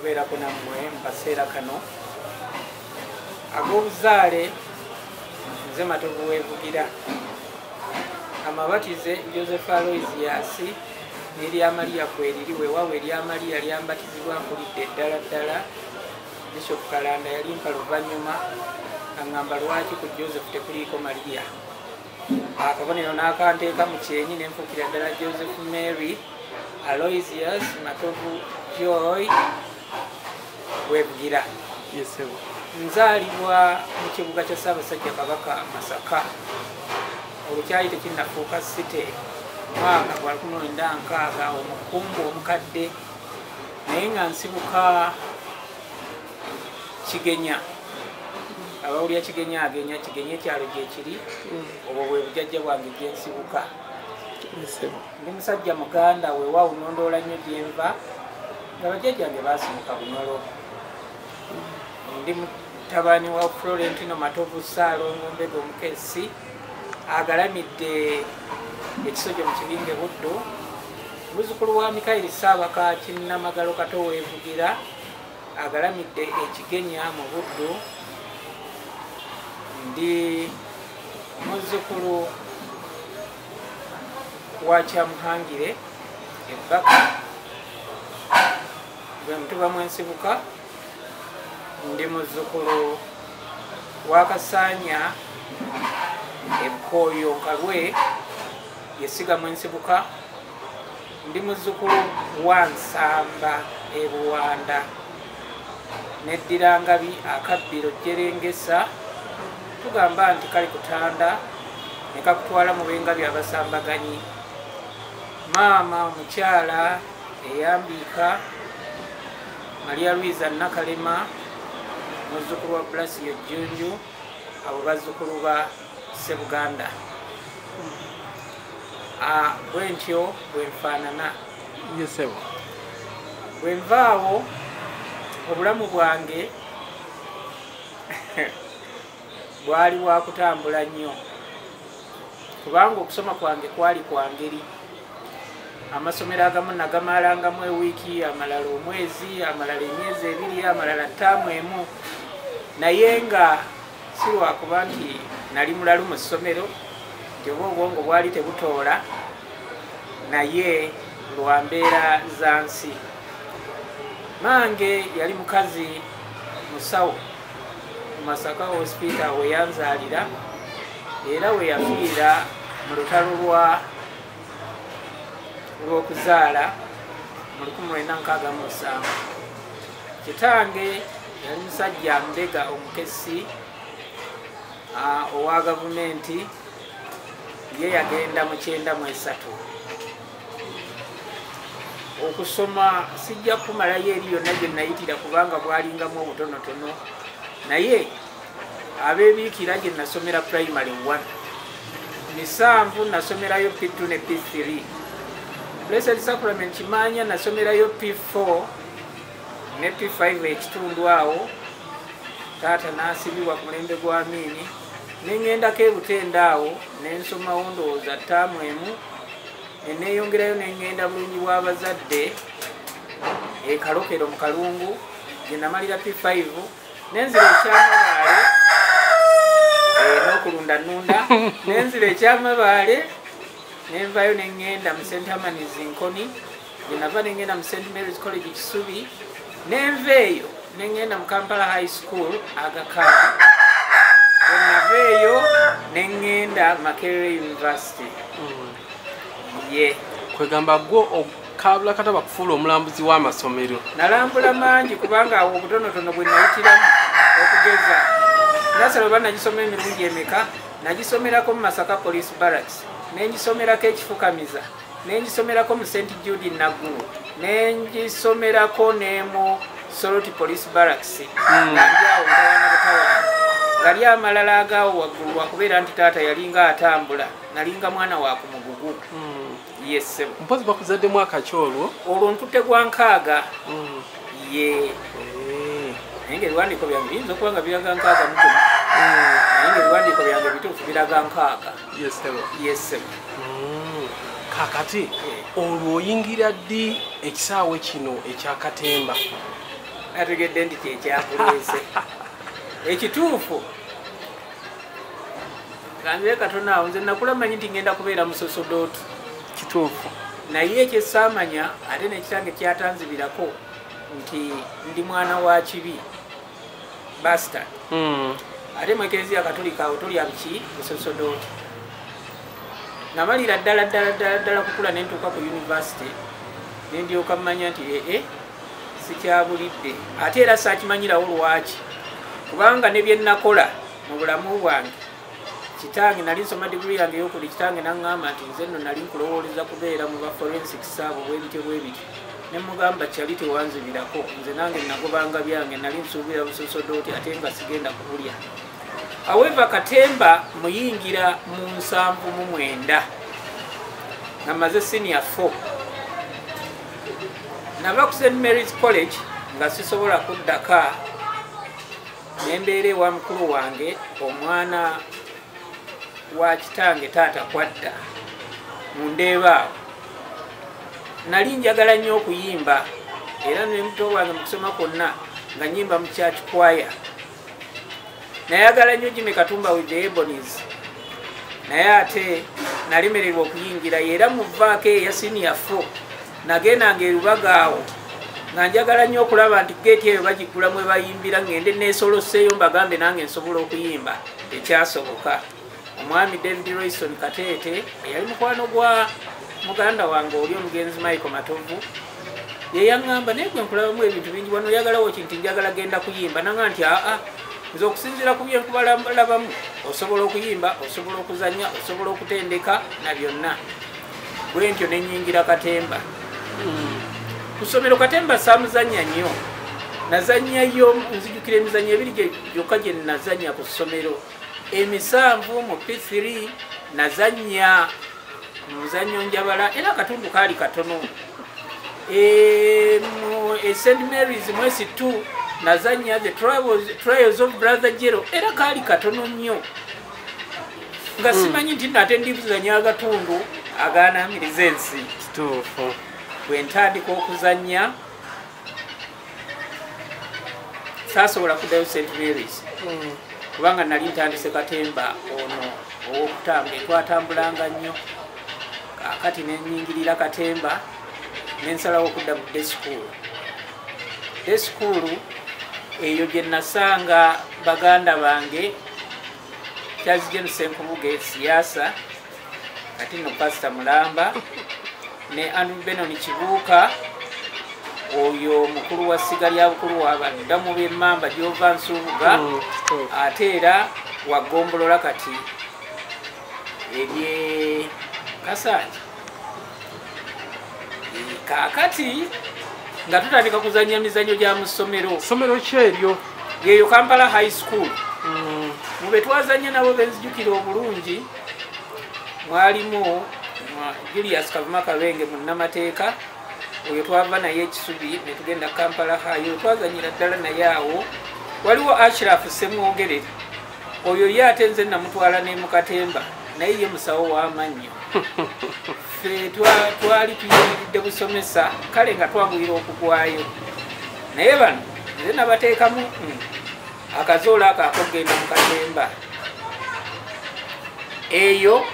okubeerako nammwe mu kaseera kano ag'obuzaale. Nze Matovu weevugira. Amabatize Joseph Aloysius n'erya Maria kweriri weewaawo erya Maria lyambatizibwa mpulidde ddala ddala. Bishop Kalanda yalimpa luvannyuma aŋŋamba lwaki ku Joseph tekuliiko Maria. Akabonero n'akanteeka mu kyenyi ne nfuukira ddala Joseph Mary Aloysius Matovu Joy weevugira. Nzaalibwa mu kibuga kya Ssaabasajja Kabaka Masaka. Olukyali tekinnafuuka site mwaka gwa 1996 omukungu omukadde naye nga nsibuka Kigenya. Abawulira Kigenya agenya Kigenya ekyalo gyekiri obwo bwe bujajja bwange gye nsibuka. Ndi musajja muganda weewaawo nondoola nnyo gyenva nga bajjajjange baasimuka Bunyolo. Ndi mutabani wa Florentino Matovu Ssaalongo Mbega omukesi agalamidde ekisojo mu kibinge Buddu. Muzzukulu wa Mikaeli Ssaabaka Kinnamagalo Kato weevugira agalamidde ekigenya mu Buddu. Ndi muzzukulu wa Kyamuhangire Ebbaka gwe mutuba mwensibuka. Ndi muzzukulu wa Kasaanya Ebukooyo Nkalwe yesiga mwensibuka. Ndi muzzukulu wa Nsamba Ebuwanda n'Eddirangabi Akabbiro Jjerengesa. Tugamba nti kali kutanda ne kakutwala mu bengabi abasambaganyi. Maama omukyala eyambiika Maria Luisa Nakalema muzzukulu wa Blasio Jjunju. Abo bazzukulu ba Ssebuganda. Bwentyo bwenfaanana. Bwe nvaawo obulamu bwange bwali bwa kutambula nnyo kubanga okusoma kwange kwali kwa ngeri. Amasomero agamu nagamalangamo ewiiki, amalala omwezi, amalala emyezi ebiri, amalala ttaamu emu. Naye nga si lwakuba nti nali mulalu mu ssomero nti oba obwongo bwali tebutoola, naye lwa mbeera za nsi. Mange yali mukazi musawo mu Masaka Hospital we yanzaalira era we yafiira mu lutalo lw'okuzaala mu 1967. Kitange yali musajja Mbega omukesi owa gavumenti, ye yagenda mu 93. Okusoma sijja kumalayo eri yonna gye nayitira kubanga bwalingamu obutonotono, naye abeebiikira gye nasomera primary 1 Misanvu nasomerayo P2 ne P3. Blessed Sacrament Kimanya nasomerayo P4 ne P5 ekitundu awo. Taata n'asibibwa ku mulembe gwa Amiini ne ŋŋendako e Butende awo ne nsomawo ndowooza ttaamu emu ne neeyongerayo ne ŋŋenda bulungi bw'abazadde e Kalokero mu Kalungu gye namalira P5 nenzira ekyamabaale n'okulunda nnunda nenzira ekyamabaale nenvayo ne ŋŋenda mu St. Herman's Nkoni gye nava ne ŋŋenda mu St. Mary's College Kisubi nenveeyo ne ŋŋenda mu Kampala High School Agakaaga gye naveeyo ne ŋŋenda Makerere University. Kwegamba gwo kabula kata bakufuula omulambuzi w'amasomero. Nalambula mangi kubanga awo obutonotono bwe nayitiramu okugeza. Nasalo bana nagisoma emirundi emeka, nagisomerako mu Masaka Police Barracks, nengisomerako ekifukamiza, nengisomerako mu St. Jude Naggulu, nengisomerako ne mu Soroti Police Barracks. Nalyawo ntawana butawana. Gali amalala agaawo waggulu wakubeera nti taata yalinga atambula, nalinga mwana wa ku mugugu. Yes. Mpozi bakuzadde mwaka ki olwo? Olwo ntutte gwa nkaaga. Naye ebiwandiiko byange biyinza okuba nga biraga nkaaga mukumi. Naye ebiwandiiko byange bituufu biraga nkaaga. Yes. Kakati olwo oyingira ddi ekisaawe kino ekya Katemba? nategedde nti kyekyakuleese ekituufu kanzire katono awo nze nakula manyi nti ngenda kubeera musosodootu kituufu naye ekyesaamanya ate nekitange kyatanzibirako nti ndi mwana wa kibi bastard ate mu ekereziya katolika awo tolya biki musosodootu namalira ddala kukula nentuuka ku yunivasite nendyoka mmanya nti sikyabulidde ate era saakimanyirawo lwaki kubanga ne byennakola mu bulamu bwange kitange nali nsoma diguli yange eyokuli kitange naŋŋamba nti nze nno nali nkulowooleza kubeera mu ba forensics abo bwebityo bwebityo ne mugamba kyali tewanzibirako nze nange nagobanga byange nali nsuubira busosodooti ate nga sigenda kubulya however Katemba muyingira mu 79 nga maze senior 4 nava ku St Mary's College nga sisobola kuddaka nembeera ewa mukulu wange omwana wa kitange taata kwadda mundeeba awo nali njagala nnyo okuyimba era ne muto wange mu kusoma kwonna nga nyimba mu church choir nayagala nnyo Jimmy Katumba with the Ebonies naye ate nalemererwa okuyingira era mu vaako eya senior 4 nagendanga erubaga awo nga njagala nnyo okulaba nti geeti eyo bagigulamu ebayimbira ngende neesoloseeyo mbagambe nange nsobola okuyimba tekyasoboka omwami David Royston Kateete eyali mukwano gwa muganda wange oli omugenzi Michael Matovu yeyaŋŋamba naye gwe nkulabamu ebintu bingi wano oyagalawo ki nti njagala genda kuyimba nanga nti aa nze okusinziira ku byenkubalabamu osobola okuyimba osobola okuzannya osobola okutendeka na byonna bwe ntyo nenyingira Katemba ku ssomero Katemba saamuzannya nnyo nazannyayo nzijukira emizannyo ebiri gyokka gye nazannya ku ssomero emisanvu mu P3 nazannya muzannyo njabala era akatundu kaali katono mu St Mary's mwesi 2 nazanya the trials of brother Jero era kaali katono nnyo nga simanyi nti nate ndibuzanya agatundu agaanamiriza ensi kituufu bwe ntandika okuzanya saasobola kuddayo St Mary's kubanga nali ntandise Katemba ono owokutambula twatambulanga nnyo kakati nenyingirira Katemba nensalawo okudda mu day school eyo gye nasanga baganda bange Charles James Senkubuge siasa kati no Pastor Mulamba ne Andrew Benon Kibuuka oyo mukulu wa siga lya bukulu w'abaddamu b'emmamba Jova Nsubuga ate era wagombolola kati ebye Kasanja kakati nga tutandika kuzanya mizanyo gya mu ssomero kyeryo yeyo Kampala High School mube twazanya nabo benzijukira obulungi mwalimu Julius Kavuma Kabenge munnamateeka oyo twava naye ekisubi ne tugenda Kampala High twazanyira ddala naye awo waliwo Ashraf Semwogerere oyo ye ate nze namutwala ne mu Katemba naye ye musawo w'amannyo ffe twali tuyimiridde busomesa kale nga twanguyira okugwayo naye bano nze nabateekamu akazoola ako akogenda mu Katemba eyo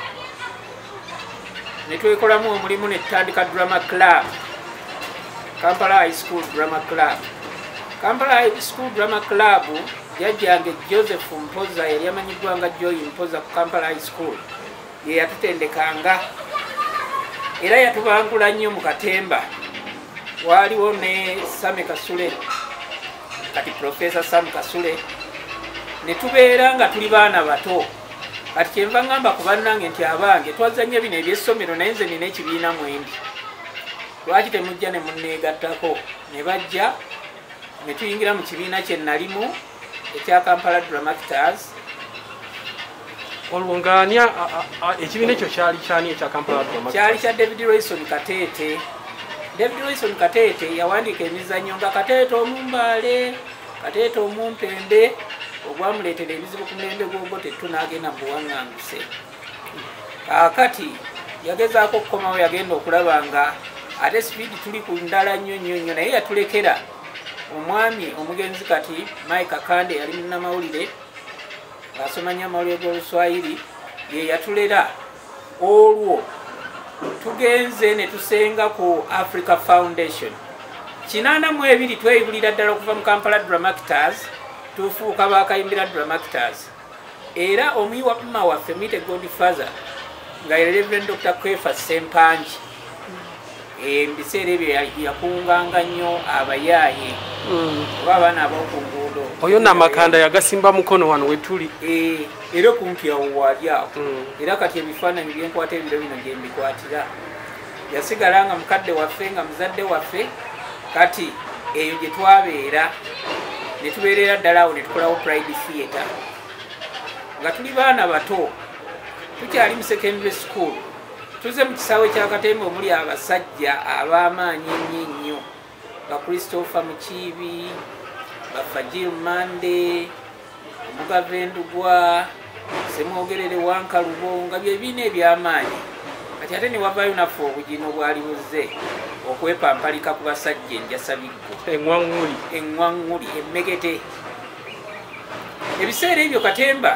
ne twekolamu omulimu ne tutandika drama club Kampala High School Drama Club. Kampala High School Drama Club jajjange Joseph Mpoza yali amanyiddwa nga Joy Mpoza ku Kampala High School ye yatutendekanga era yatubangula nnyo mu Katemba. Waliwo ne Same Kasule kati Professor Sam Kasule ne tubeera nga tuli baana bato kati kyenva ngamba ku bannange nti abange twazanya bino ebyessomero naye nze nina ekibiina mwembi lwaki temujja ne munneegattako ne bajja ne tuyingira mu kibiina kye nalimu ekya Kampala Dramactors. olwo ngaania ekibiina ekyo kyali kyani ekya Kampala Dramactors? Kyali kya David Royston Kateete. David Royston Kateete yawandiika emizannyo nga Kateete Omumbaale, Kateete Omumpembe, ogwamuleetera ebizibu ku mulembe gw'Obote n'agenda mu buwaŋŋanguse. Kaakati yagezaako okukomawo, yagenda okulaba nga ate sipiidi tuli ku ndala nnyo nnyo nnyo, naye yatulekera omwami omugenzi kati Mike Akande yali munnamawulire asoma nnyo amawulire g'Oluswayiri ye yatulera. Olwo tugenze ne tusenga ku Africa Foundation 82 tweyibulira ddala okuva mu Kampala Dramactors tufuuka bakayimbira Dramactors. Era omuyi wa mma waffe mwite Godfather nga ye Reverend Dr. Kwefa Sempanji ebiseera ebyo yakunganga nnyo abayaaye oba abaana ab'oku nguudo. Oyo Namakanda yagasimba mukono wano wetuli. Era kumpi awo waali awo. Era kati ebifaananyi byenkwata ebiro bino gye mbikwatira. Yasigala nga mukadde waffe nga muzadde waffe. Kati eyo gye twabeera ne tubeerera ddala awo ne tukolawo Pride Theatre nga tuli baana bato tukyali mu secondary school. Tuze mu kisaawe kya Katemba omuli abasajja ab'amaanyi ennyo nga Christopher Mukiibi, Bafajil Mande, Omugavendugwa, Semwogerere Wankalubo nga bye biina eby'amaanyi. Kati ate ne wavaayo naffe obugino bwali buzze okwepampalika ku basajja enjasabiggo, eŋŋwaŋŋuli, emmegete. Ebiseera ebyo Katemba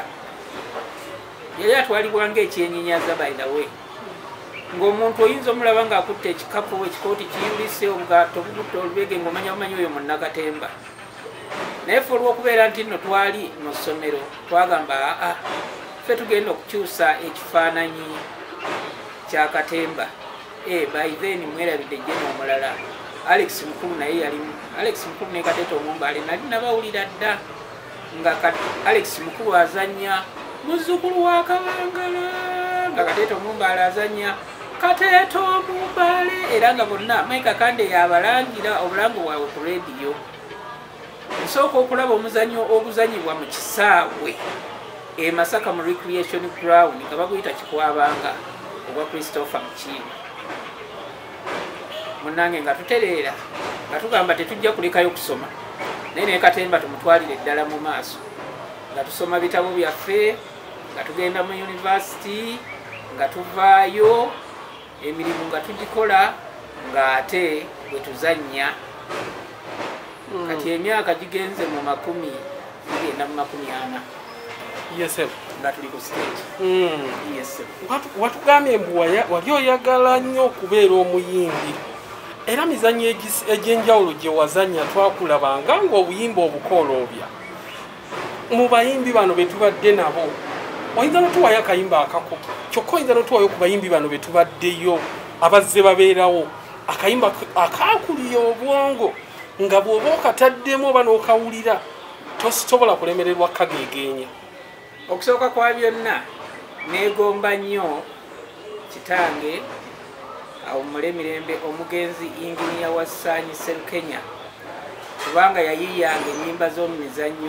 yali atwalibwa ng'ekyennyinyaza by the way. Ng'omuntu oyinza omulaba ng'akutte ekikapu ekikooti kiyulise obugaato bugutta olubege ng'omanya bumanyi oyo munnakatemba. Naye ffe olw'okubeera nti nno twali mu ssomero twagamba ffe tugenda okukyusa ekifaananyi kya Katemba. By then mwerabidde jjene omulala Alex Mukulu naye yalimu. Alex Mukulu ne Kateto Omumbaale nali nabawulira dda nga Alex Mukulu azannya muzzukulu wa Kabangala nga Kateto Omumbaale azannya Kateto Omumbaale era nga bonna Mike Akande yabalangira obulango bwabwe ku rediyo. Nsooka okulaba omuzannyo oguzanyibwa mu kisaawe e Masaka mu Recreation Ground nga baguyita Kikwabanga obwa Christopher Mukiibi. Munnange nga tutereera nga tugamba tetujja kulekayo kusoma naye ne Katemba tumutwalire ddala mu maaso nga tusoma bitabo byaffe nga tugenda mu university nga tuvaayo emirimu nga tugikola nga ate bwe tuzannya. Kati emyaka gigenze mu 40 ESM nga tuli ku stage. ESM watugambye mbu wali oyagala nnyo okubeera omuyimbi era mizannyo egy'enjawulo gye wazannya twakulabanga ng'obuyimba obukooloobya. Mu bayimbi bano be tubadde nabo oyinza notuwayo akayimba akako kyokka oyinza notuwayo ku bayimbi bano be tubaddeyo abazze babeerawo akayimba akaakuliya obwongo nga bw'oba okataddemu oba n'okawulira tosobola kulemererwa kageegeenya. Okusooka kwa byonna neegomba nnyo kitange awo mulemirembe omugenzi Inginiya Wassanyi Sserukenya kubanga yayiyanga ennyimba z'omu mizannyo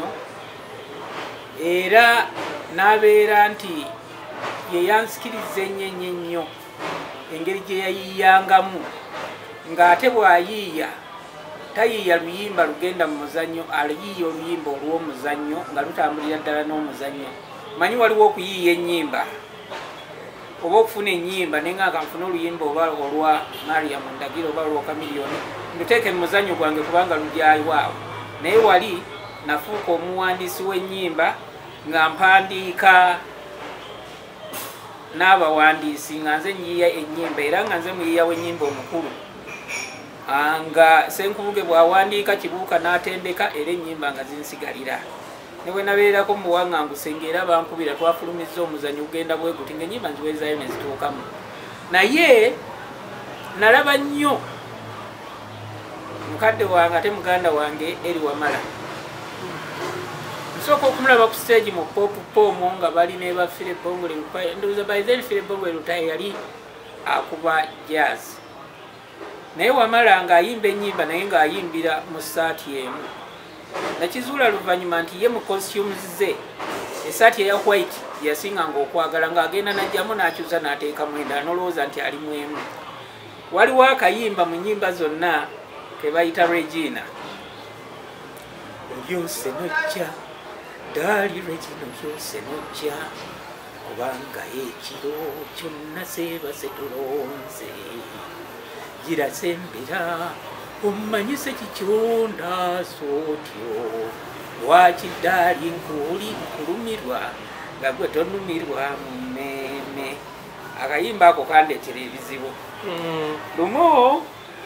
era n'abeera nti ye yansikiriza ennyo engeri gye yayiyangamu ng'ate bw'ayiiya tayiiya luyimba lugenda mu muzannyo aliyiiya oluyimba olw'omuzannyo nga lutambulira ddala n'omuzannyo. Manyi waliwo okuyiiya ennyimba oba okufuna ennyimba naye nga nfuna oluyimba oba olwa Mariam Ndagiro oba olwa Kamiliyoni nduteeke mu muzannyo gwange kubanga lujayiwaawo. Naye wali nafuuka omuwandiisi w'ennyimba nga mpandiika n'abawandiisi nga nze nyiiya ennyimba era nga nze muyiiya w'ennyimba omukulu nga Senkubuge bw'awandiika Kibuuka n'atendeka era ennyimba nga zinsigalira. Ne bwe nabeerako mu buwaŋŋanguse ng'era bankubira twafulumizza omuzannyo ogenda bwe guti ng'ennyimba nziweezaayo ne zituukamu. Naye nalaba nnyo mukadde wange ate muganda wange Eri Wamala. Nsooka okumulaba ku stage mu Pomu nga bali ne ba Philip Bongole Lutaaya. Ndowooza by then Philip Bongole Lutaaya yali akuba jazz. Naye Wamala ng'ayimba ennyimba naye ng'ayimbira mu ssaati emu. Nakizuula luvannyuma nti ye mu costumes ze essaati eya white yasinganga okwagala ng'agenda n'ajjamu n'akyusa n'ateekamu endala n'olowooza nti ali mu emu. Waliwo akayimba mu nnyimba zonna ke bayita Regina. Olyose nojja ddaali Regina olyose nojja kubanga ekiro kyonna seebase tulonze gira sembera omumanyise kikyonda sootyo lwaki ddaali nkulumirwa nga gwe tonumirwa mu mmeeme. Akayimba ako kandeetera ebizibu. Lumu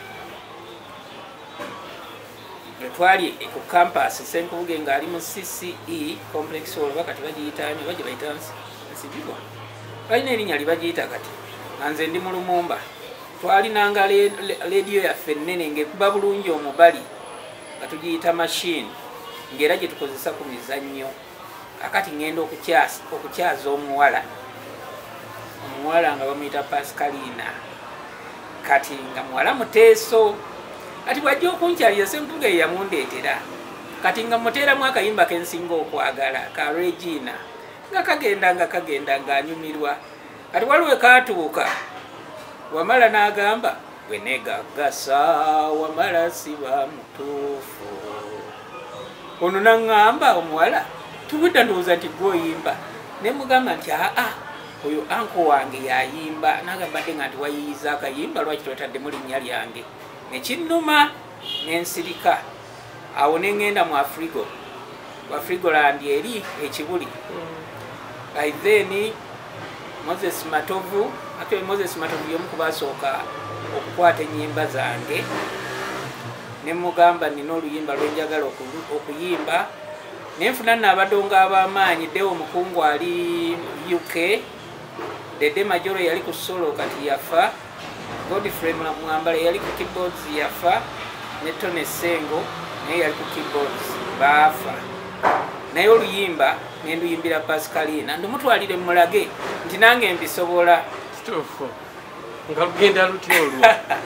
bwe twali ku campus Senkubuge ng'ali mu CCE complex olwa kati bagiyitaani bajye bayita nsibirwa balina erinnya libagiyita kati nga nze ndi mu Lumumba. Twalinanga lediyo yaffe ennene ng'ekuba bulungi omubali nga tugiyita machine ng'era gye tukozesa ku mizannyo. Akati ngenda okukyaza omuwala nga bamuyita Pascalina, kati nga muwala muteeso. Kati bwajja okunkyalira Senkubuge yamundeetera, kati nga muteeramu akayimba kensinga okwagala ka Regina nga kagenda ng'anyumirwa. Kati waliwo katuuka Wamala n'agamba bwe negagasa Wamala siba mutuufu. Ono n'aŋŋamba omuwala tubudda ndowooza nti gwoyimba. Ne mugamba nti oyo anko wange yayimba. N'agamba dde nga nti wayiyiza akayimba lwaki totaddemu linnya lyange. Nekinnuma n'ensirika. Awo ne ŋŋenda mu Afrigoland eri ekibuli. By then Moses Matovu y'omu ku basooka okukwata ennyimba zange. Ne mugamba nina oluyimba lwenjagala okuyimba. Ne nfuna n'abadongo ab'amaanyi. Deo Mukungu ali UK, Dede Majoro yali ku solo kati yafa, Godfrey Mwambale yali ku keyboards yafa, ne Tone Sengo naye yali ku keyboards baafa. Naye oluyimba ne nduyimbira Pascalina ndumutwalire mulage nti nange mbisobola. Kituufu nga lugenda luti olwo.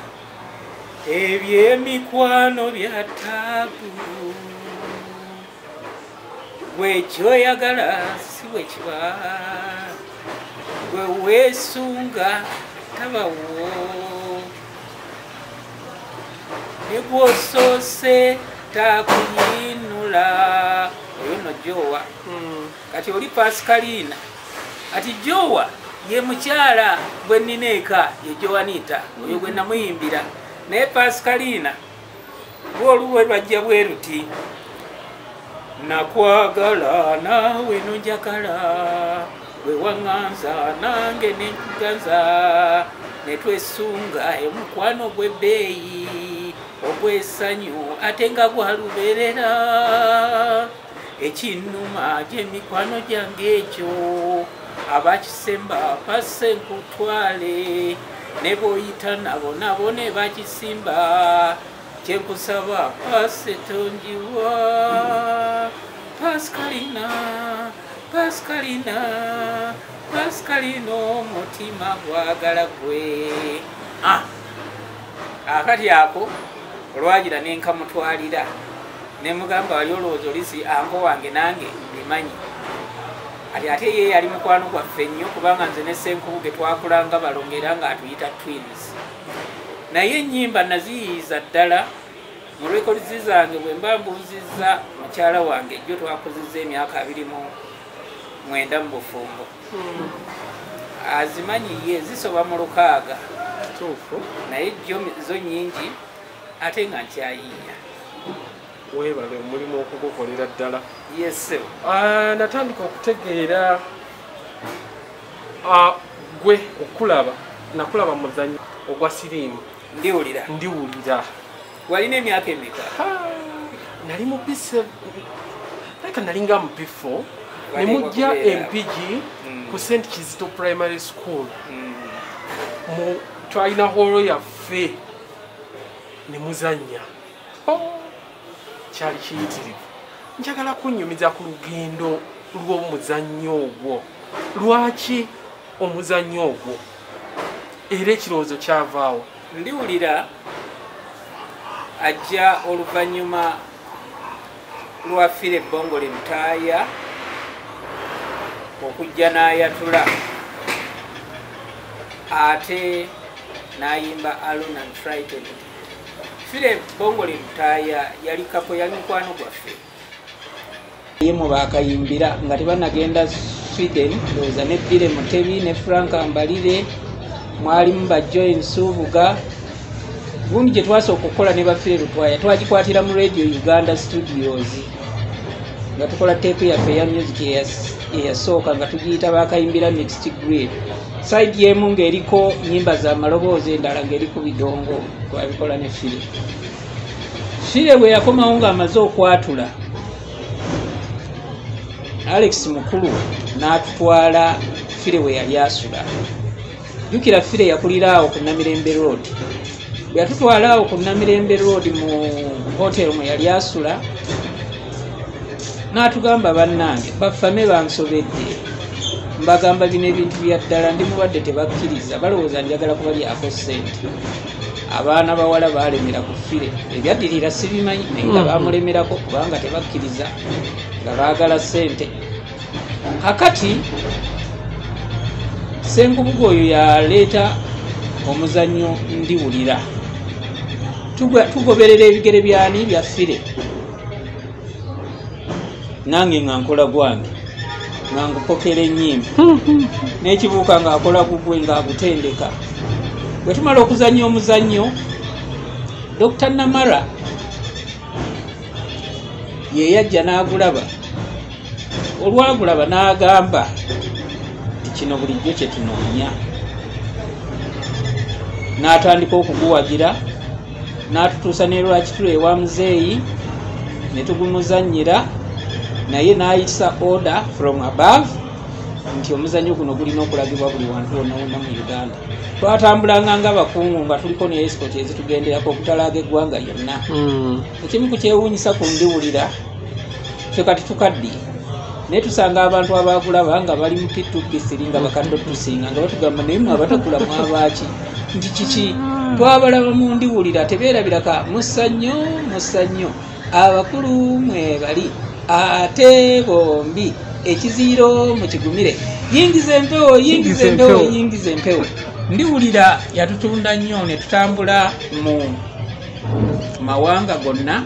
Ebyemikwano bya taabu gwe kyoyagala si bwe kiba, gwe weesunga tabawo, ne gwosoose taakuyinula. Oyo no Jowa. Kati oli Pascalina ati Jowa ye mukyala bwe nnina eka ye Joanita oyo gwe namuyimbira. Naye Pascalina bw'oluwe lwajja bwe ruti nakwagala naawe nonjagala bwe waŋŋanza nange nenkuganza ne twesunga omukwano gw'ebbeeyi ogw'essanyu ate nga gwaluberera. Ekinnuma gy'emikwano gyange ekyo abakisemba passe nkutwale, ne bw'oyita nabo ne bakisimba. Kyenkusaba passe tonjiwa. Pascalina omutima gwagala gwe. Akati ako olwagira nenkamutwalira ne mugamba wali olowooza olisi anko wange nange mbimanyi. Ate ye yali mukwano gwaffe nnyo kubanga nze ne Senkubuge twakulanga balongo era nga atuyita twins. Naye ennyimba naziyiiza ddala mu rekodizi zange bwe mba mbuuzizza mukyala wange jjo twakozizza emyaka 29 mu bufumbo. Azimanyi ye zisoba mu 6. Naye jjo zo nnyingi ate nga nkyayiiya. Weebale omulimu okugukolera ddala. Yes. Natandika okutegeera gwe nakulaba muzannyo ogwa siriimu. Ndiwulira. Walina emyaka emeka? Nali mu P7 leka nalinga mu P4 ne mujja MPG ku St. Kizito Primary School. Twalina holo yaffe ne muzannya. Kyali kiyitirivu. Njagala kunnyumiza ku lugendo lw'omuzannyo ogwo. Lwaki omuzannyo ogwo? Era ekirowoozo kyavaawo? Ndiwulira ajja oluvannyuma lwa Fire Bongole Mutaaya okujja n'ayatula ate n'ayimba Alone and Frightened. Fire Bongole Mutaaya yali kapo yali mukwano gwaffe. Yemu baakayimbira nga tebanagenda Sweden, ndowooza ne Bire Mutebi ne Frank Ambalire, mwalimu ba Joy Nsubuga, gundi gye twasooka okukola ne bafire Lutwaya twagikwatira mu Radio Uganda Studios nga tukola teepu yaffe eya music eyasooka nga tugiyita bakayimbira mixed grade. Side yemu ng'eriko nyimba za maloboozi, endala ng'eri ku bidongo, twabikola ne fire. Fire bwe yakomawo ng'amaze okwatula, Alex mukulu n'atutwala fire we yali asula. Jukira fire yakulira awo ku Namirembe Road. Bwe yatutwala awo ku Namirembe Road mu hotel mwe yali asula, n'atugamba bannange baffame bansobedde, mbagamba bino ebintu bya ddala ndi mubadde tebakkiriza, balowooza njagala kubalyako ssente. Abaana bawala baalemera ku fire, ebyaddirira sibimanyi naye nga baamulemerako kubanga tebakkiriza nga baagala ssente. Kakati Ssenkubuga oyo yaleeta omuzannyo ndiwulira, tugoberera ebigere byani bya fire, nange nga nkola gwange nga ngupokera ennyimba n'ekibuuka ng'akola gugwe ng'agutendeka. Bwe tumala okuzannya omuzannyo, Dr. Namara ye yajja n'agulaba. Olwagulaba n'agamba kino bulijjo kye tunoonya, n'atandika okuguwagira, n'atutuusa ne lwakitulo ewa muzeeyi ne tugumuzannyira, naye n'ayisa order from above nti omuzannyo guno gulina okulagibwa buli wantu wonna wonna mu Uganda. Twatambulanga ng'abakungu nga tuliko ne escort ezitugenderako okutalaaga eggwanga yonna. Ekimu ku kyewuunyisa ku ndiwulira, ffe kati tukaddiye naye tusanga abantu abagulaba nga bali mu P2P3 nga bakadde tusinga nga batugamba naye mwe abatagula mwabaaki nti kiki. Twabalaba mu ndiwulira tebeerabiraka musannyo abakulu mwe bali ate bombi ekiziiro mu kigumire, yingiza empewo. Ndiwulira yatutunda nnyo ne tutambula mu mawanga gonna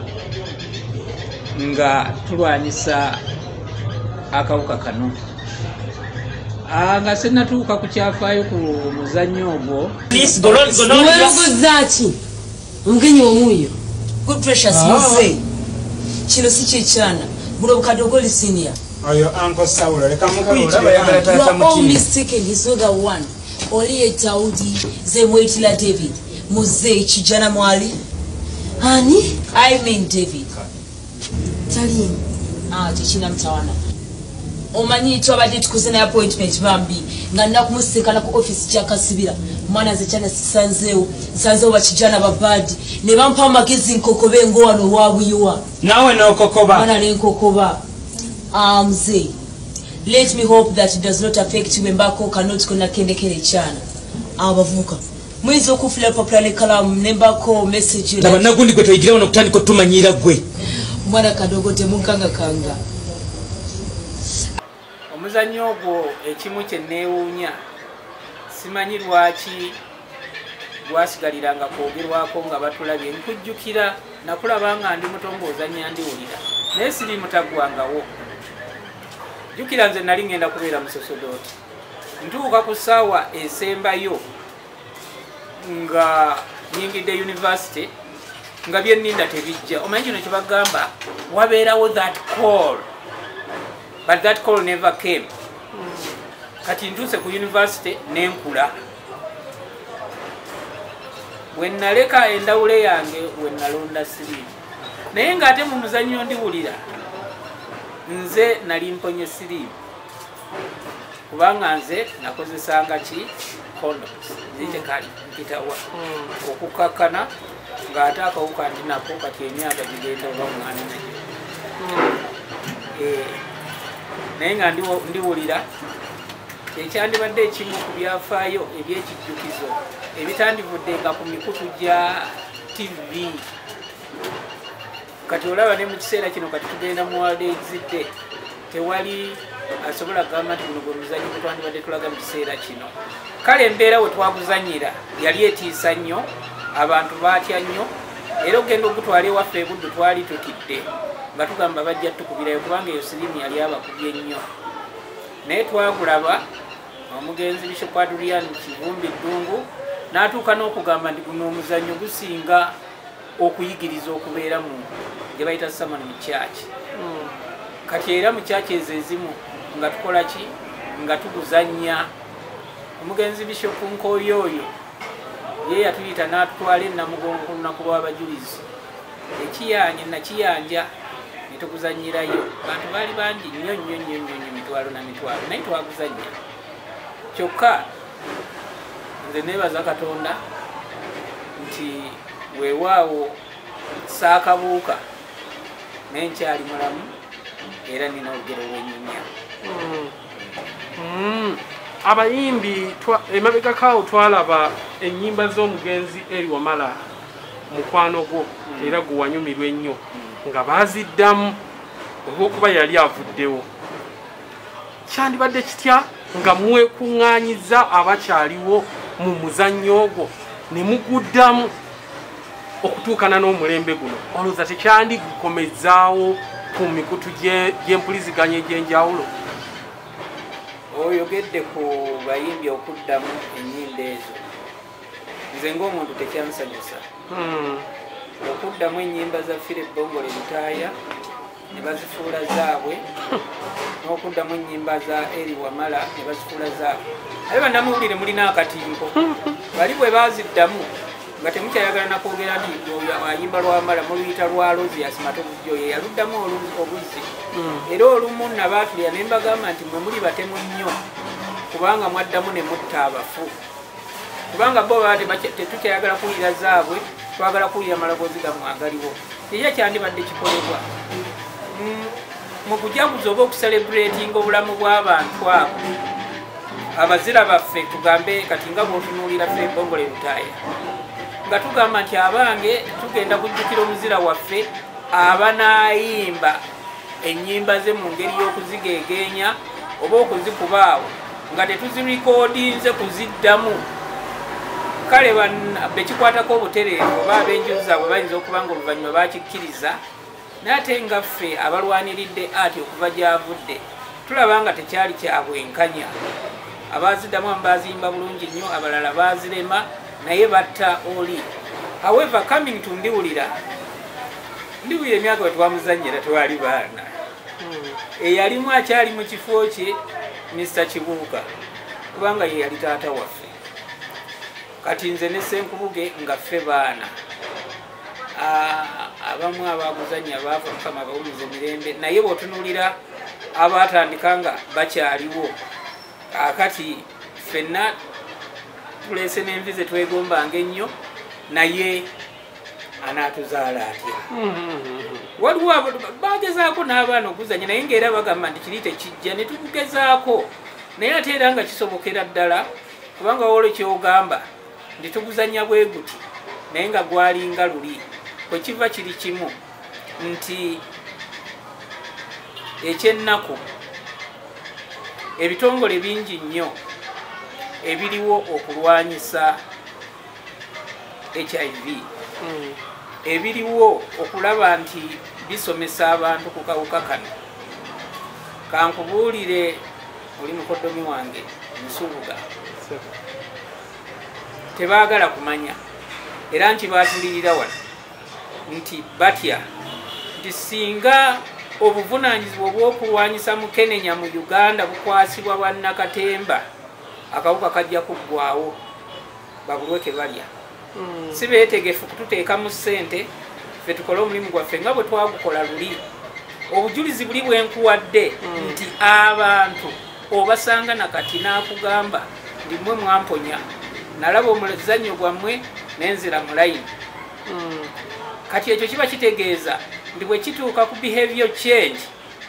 nga tulwanyisa akawuka kano. Nga sinatuuka ku kyafaayo ku muzannyo ogwo. Weebuuzaaki omugenyi omuyo good precious muze kino si kyekyana buno obukadde ogoli senior oyo Uncle Saulo leka mukuyitira you are all mistaken. He's not the one. Oli etaudi ze mwitila David muze kijana mwali ani I mean David tali tichina mtawana omanyi twabadde tukoze na appointment bambi nga nakumusekana ku office kya Kasibira mwana ze cyana sanzeo bakijana babadi ne bampa amagezi nkokobe ngo wano wabuyiwa nawe nokokoba mwana ne nkokoba mzee. Let me hope that it does not affect you mbako cannot kona kendekere cyana abavuka mwizo okufula popular kalamu nembako message ndaba nagundi gwe toyigira ono kutandika tumanyira gwe mwana kadogo temukanga kanga. Omuzannyo ogwo ekimu kye neewuunya simanyi lwaki gwasigaliranga kwogerwako nga batulabye. Nkujjukira nakulabanga ndi muto ng'ozannya ndiwulira naye siri mutaggwangawo. Jjukira nze nali ngenda kubeera musosodooti, ntuuka ku ssaawa esembayo nga nyingidde university nga byenninda tebijja. Omanyi kino kye bagamba wabeerawo that call, but that call never came. Kati ntuuse ku university nenkula. When naleka endawule yange when nalonda siriimu naye ng'ate mu muzannyo ndiwulira nze nali mponye siriimu kubanga nze nakozesanga ki condoms zite kali mpitawa okukakkana ng'ate akawuka ndi nako kati emyaka gigenda oba mwana naye naye nga ndiwulira ekyandibadde ekimu ku byafaayo ebyekijjukizo ebitandivuddenga ku mikutu gya TV. Kati olaba ne mu kiseera kino kati tugenda mu World AIDS Day tewali asobola kugamba nti guno gwe muzannyo gwe twandibadde tulaga mu kiseera kino. Kale embeera we twaguzannyira yali etiisa nnyo, abantu baatya nnyo, era ogenda ogutwala ewaffe ebuddu twali tutidde nga tugamba bajja tukubirayo kubanga eyo siriimu yali abakubye nnyo. Naye twagulaba omugenzi Bishop Adrian Kivumbi Ddungu n'atuuka n'okugamba nti guno omuzannyo gusinga okuyigiriza okubeera mu gye bayita samani mu kyaki kati era mu kyaki ezo ezimu nga tukola ki nga tuguzannya omugenzi Bishop Nkooyo oyo ye yatuyita n'atutwala enamugongo ku lunaku lw'abajulizi ekiyanja nakiyanja ne tuguzannyirayo bantu baali bangi nnyo mitwalo na mitwalo naye twaguzannya kyokka nze neebaza Katonda nti weewaawo saakabuuka naye nkyali mulamu era nina olugero lw'ennyumya. Abayimbi emabega kaawo twalaba ennyimba z'omugenzi Eri Wamala mukwano gwo era gwe wanyumirwa ennyo nga baaziddamu olw'okuba yali avuddewo. Kyandibadde kitya nga mwekuŋŋaanyiza abakyaliwo mu muzannyo ogwo ne muguddamu okutuukana n'omulembe guno? Olowooza tekyandigukomezaawo ku mikutu gy'empuliziganya egy'enjawulo? Oyogedde ku bayimbi okuddamu ennyimba ezo, nze ng'omuntu tekyansanyusa. Okuddamu ennyimba za Philip Bongole Lutaaya ne bazifuula zaabwe n'okuddamu ennyimba za Eri Wamala ne bazifuula zaabwe. Naye bannamuwulire mulina akatimpo bali bwe baaziddamu nga temukyayagala nakwogera nti ayimba Lwamala muluyita lwa Rosias Matobujjo ye yaluddamu obuzzi era olumu nabaatulya ne mbagamba nti mwe muli batemu nnyo kubanga mwaddamu ne mutta abafu kubanga bo tetukyayagala kuwulira zaabwe twagala kuwulira malagozi gammwe agaliwo. Ekyo kyandibadde kikolebwa mu kujaguza oba okucelebratinga obulamu bw'abantu abo abazira baffe tugambe kati nga bw'otunuulira Philip Bongole Lutaaya nga tugamba nti abange tugenda kujjukira omuzira waffe abanaayimba ennyimba ze mu ngeri y'okuzigeegeenya oba okuzikubaawo nga tetuzirikoodinze kuziddamu. Kale bekikwatako obutereevu oba ab'enju zaabwe bayinza okuba nga oluvannyuma bakikkiriza naye ate nga ffe abalwaniridde ati okuva gy'avudde tulaba nga tekyali kyabwenkanya. Abaaziddamu amu baaziyimba bulungi nnyo, abalala baazirema naye batta oli. However, coming to ndiwulira emyaka bwe twamuzannyira twali baana eyalimu akyali mu kifo kye Mr. Kibuuka kubanga ye yali taata waffe. Kati nze ne Ssenkubuge nga ffe baana abamu abaguzannya baafa Mukama bawumize mirembe naye bw'otunuulira abaatandika nga bakyaliwo kakati ffenna tuleese n'envi ze twegombanga ennyo naye anaatuzaala atya. Waliwo bagezaako n'abaana okuzannya naye ng'era bagamba nti kiri tekijja ne tukugezaako naye ate era nga kisobokera ddala kubanga wole kyogamba nti tuguzannya bwe guti naye nga gwalinga luli kwe kiva kiri kimu nti ekyennaku ebitongole bingi nnyo ebiriwo okulwanyisa HIV ebiriwo okulaba nti bisomesa abantu ku kawuka kano. Kankubuulire oli mukoddomi wange Nsubuga tebaagala kumanya era nkibaatulirira wano nti batya nti singa obuvunaanyizibwa obw'okulwanyisa mukenenya mu Uganda bukwasibwa bannakatemba akawuka kajja kuggwawo babulwe ke balya. Si beetegefu kututeekamu ssente ffe tukole omulimu gwaffe nga bwe twagukola luli. Obujulizi buli bwenkuwadde nti abantu obasanga nakati n'akugamba ndi mmwe mwamponya nalaba omuzannyo gwammwe nenzira mu layini. Kati ekyo kiba kitegeeza ndi bwe kituuka ku behavior change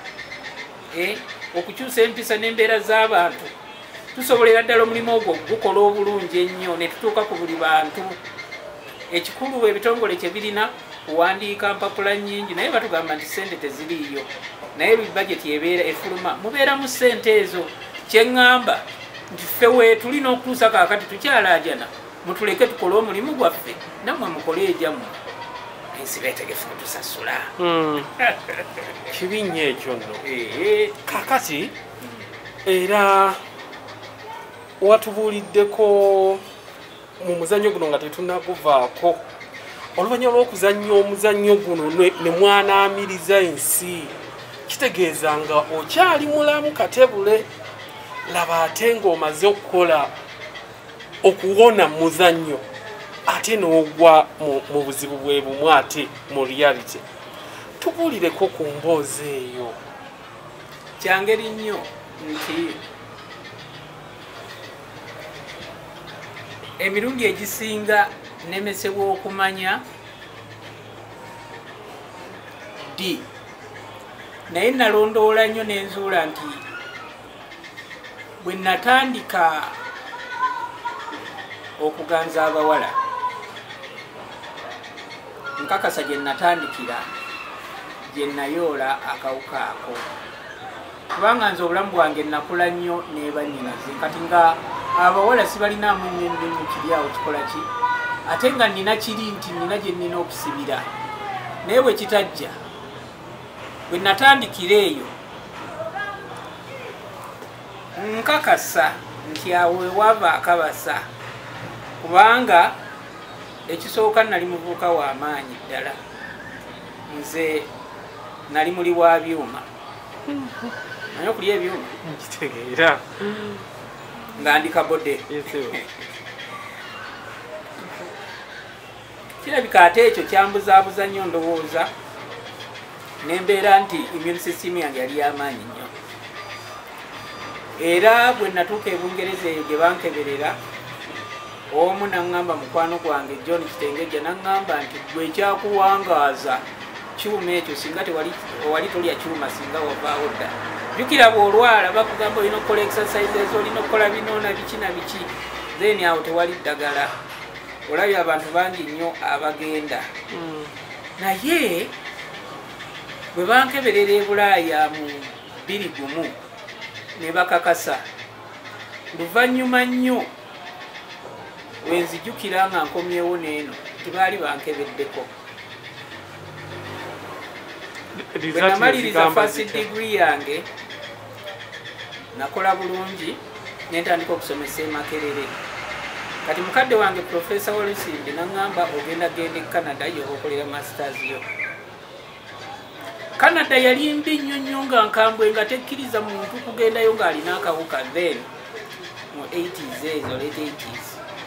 okukyusa empisa n'embeera z'abantu tusobolera ddala omulimu ogwo gukola obulungi ennyo ne tutuuka ku buli bantu. Ekikulu ebitongole kye birina kuwandiika mpapula nnyingi naye batugamba nti ssente teziriiyo naye bajeti ebeera efuluma mubeeramu ssente ezo. Kyeŋŋamba nti ffe we tulina okutuusa kaakati tukyalaajana mutuleke tukole omulimu gwaffe nammwe mukole egyammwe ensi beetegefu kutusasula. Kibi nnyo ekyo nno. Kaakati era watubuuliddeko mu muzannyo guno nga tetunaguvaako oluvannyuma lw'okuzannya omuzannyo guno ne mwanaamiriza ensi kitegeeza nga okyali mulamu katebule laba ate ng'omaze okukola okuwona muzannyo ate n'ogwa mu buzibu bwe bumu ate mu reality tubuulireko ku mboozi eyo kyangeri nnyo nti emirundi egisinga nemesebwa okumanya ddi naye nalondoola nnyo nenzuula nti bwe natandika okuganza abawala nkakasa gye natandikira gye nayoola akawuka ako kubanga nze obulamu bwange nakula nnyo nebannyinaze kati nga abawala sibalinaamu nnyo emirimu kiri awo kikola ki ate nga nina kiri nti nina gye nnina okusibira naye bwe kitajja bwe natandikira eyo nkakasa nti awo ewaava akabasa kubanga ekisooka nali muvubuka w'amaanyi ddala nze nali muli wa byuma naye okulya ebyuma nkitegeera nga ndi kabode kirabika ate ekyo kyambuzaabuza nnyo ndowooza nembeera nti immune system yange yali y'amaanyi nnyo era bwe natuuka ebungereza eyo gye bankeberera omu naŋŋamba mukwano gwange John Kitengejja naŋŋamba nti gwe ekyakuwangaaza kyuma ekyo singa tewali tolya kyuma singa wavaawo dda jjukira bw'olwala bakugamba olina okukola exercises olina okukola binoona biki na biki then awo tewali ddagala olabye abantu bangi nnyo abagenda naye bwe bankeberera e Bulaaya mu 21 ne bakakasa luvannyuma nnyo wenzijjukira nga nkomyewo n'eno tibaali bankebeddeko bwe namaliriza first degree yange nakola bulungi nentandika okusomesa e Makerere kati mukadde wange Professor Walusimbi naŋŋamba ogenda genda e Canada yobaokolera masters yo Canada yali mbi nnyo nnyo nga nkambwe nga tekkiriza muntu kugendayo ng'alina akawuka then mu 80s ezo late 80s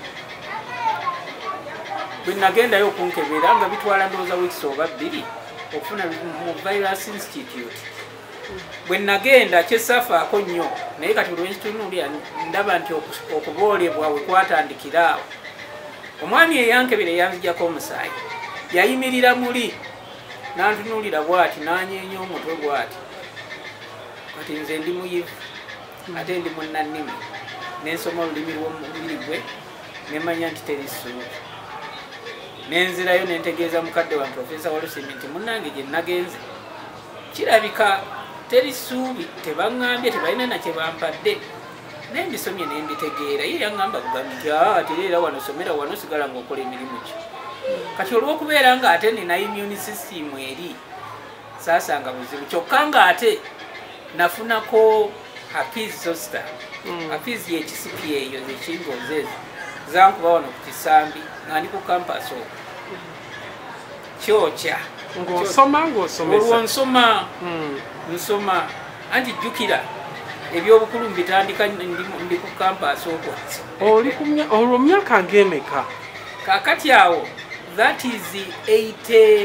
bwe nagendayo okunkebera nga bitwala ndowooza weeks oba 2 okufuna mu Virus Institute bwe nagenda kyesaafaako nnyo naye kati buli wenkitunulira ndaba nti okuboolebwa we kwatandikira awo omwami eyankebera eyanzijjako omusaayi yayimirira muli nantunuulira bw'ati nanyeenya omutwe bw'ati kati nze ndi muyivu ate ndi munnannimi nensoma olulimi lw'omubiri gwe nemanya nti teri ssuubi nenzirayo nentegeeza mukadde wa Professor Walusimbi nti munnange gye nagenze kirabika teri ssuubi tebaŋŋambye tebalina nakye bampadde naye mbisomye nembitegeera ye yaŋŋamba kugambi nti ati era wano somera wano sigala ng'okola emirimu ki kati olw'okubeera nga ate nina immune system eri saasanga buzibu kyokka nga ate nafunako hapiz zoster hapiz yekisipi eyo zekingozi ezo zankuba wano ku kisambi nga ndi ku campus okwo kyokya olwo nsoma anti jjukira ebyobukulu mbitandika ndi ku campus okwo olwo myaka ng'emeka kakati awo that is 80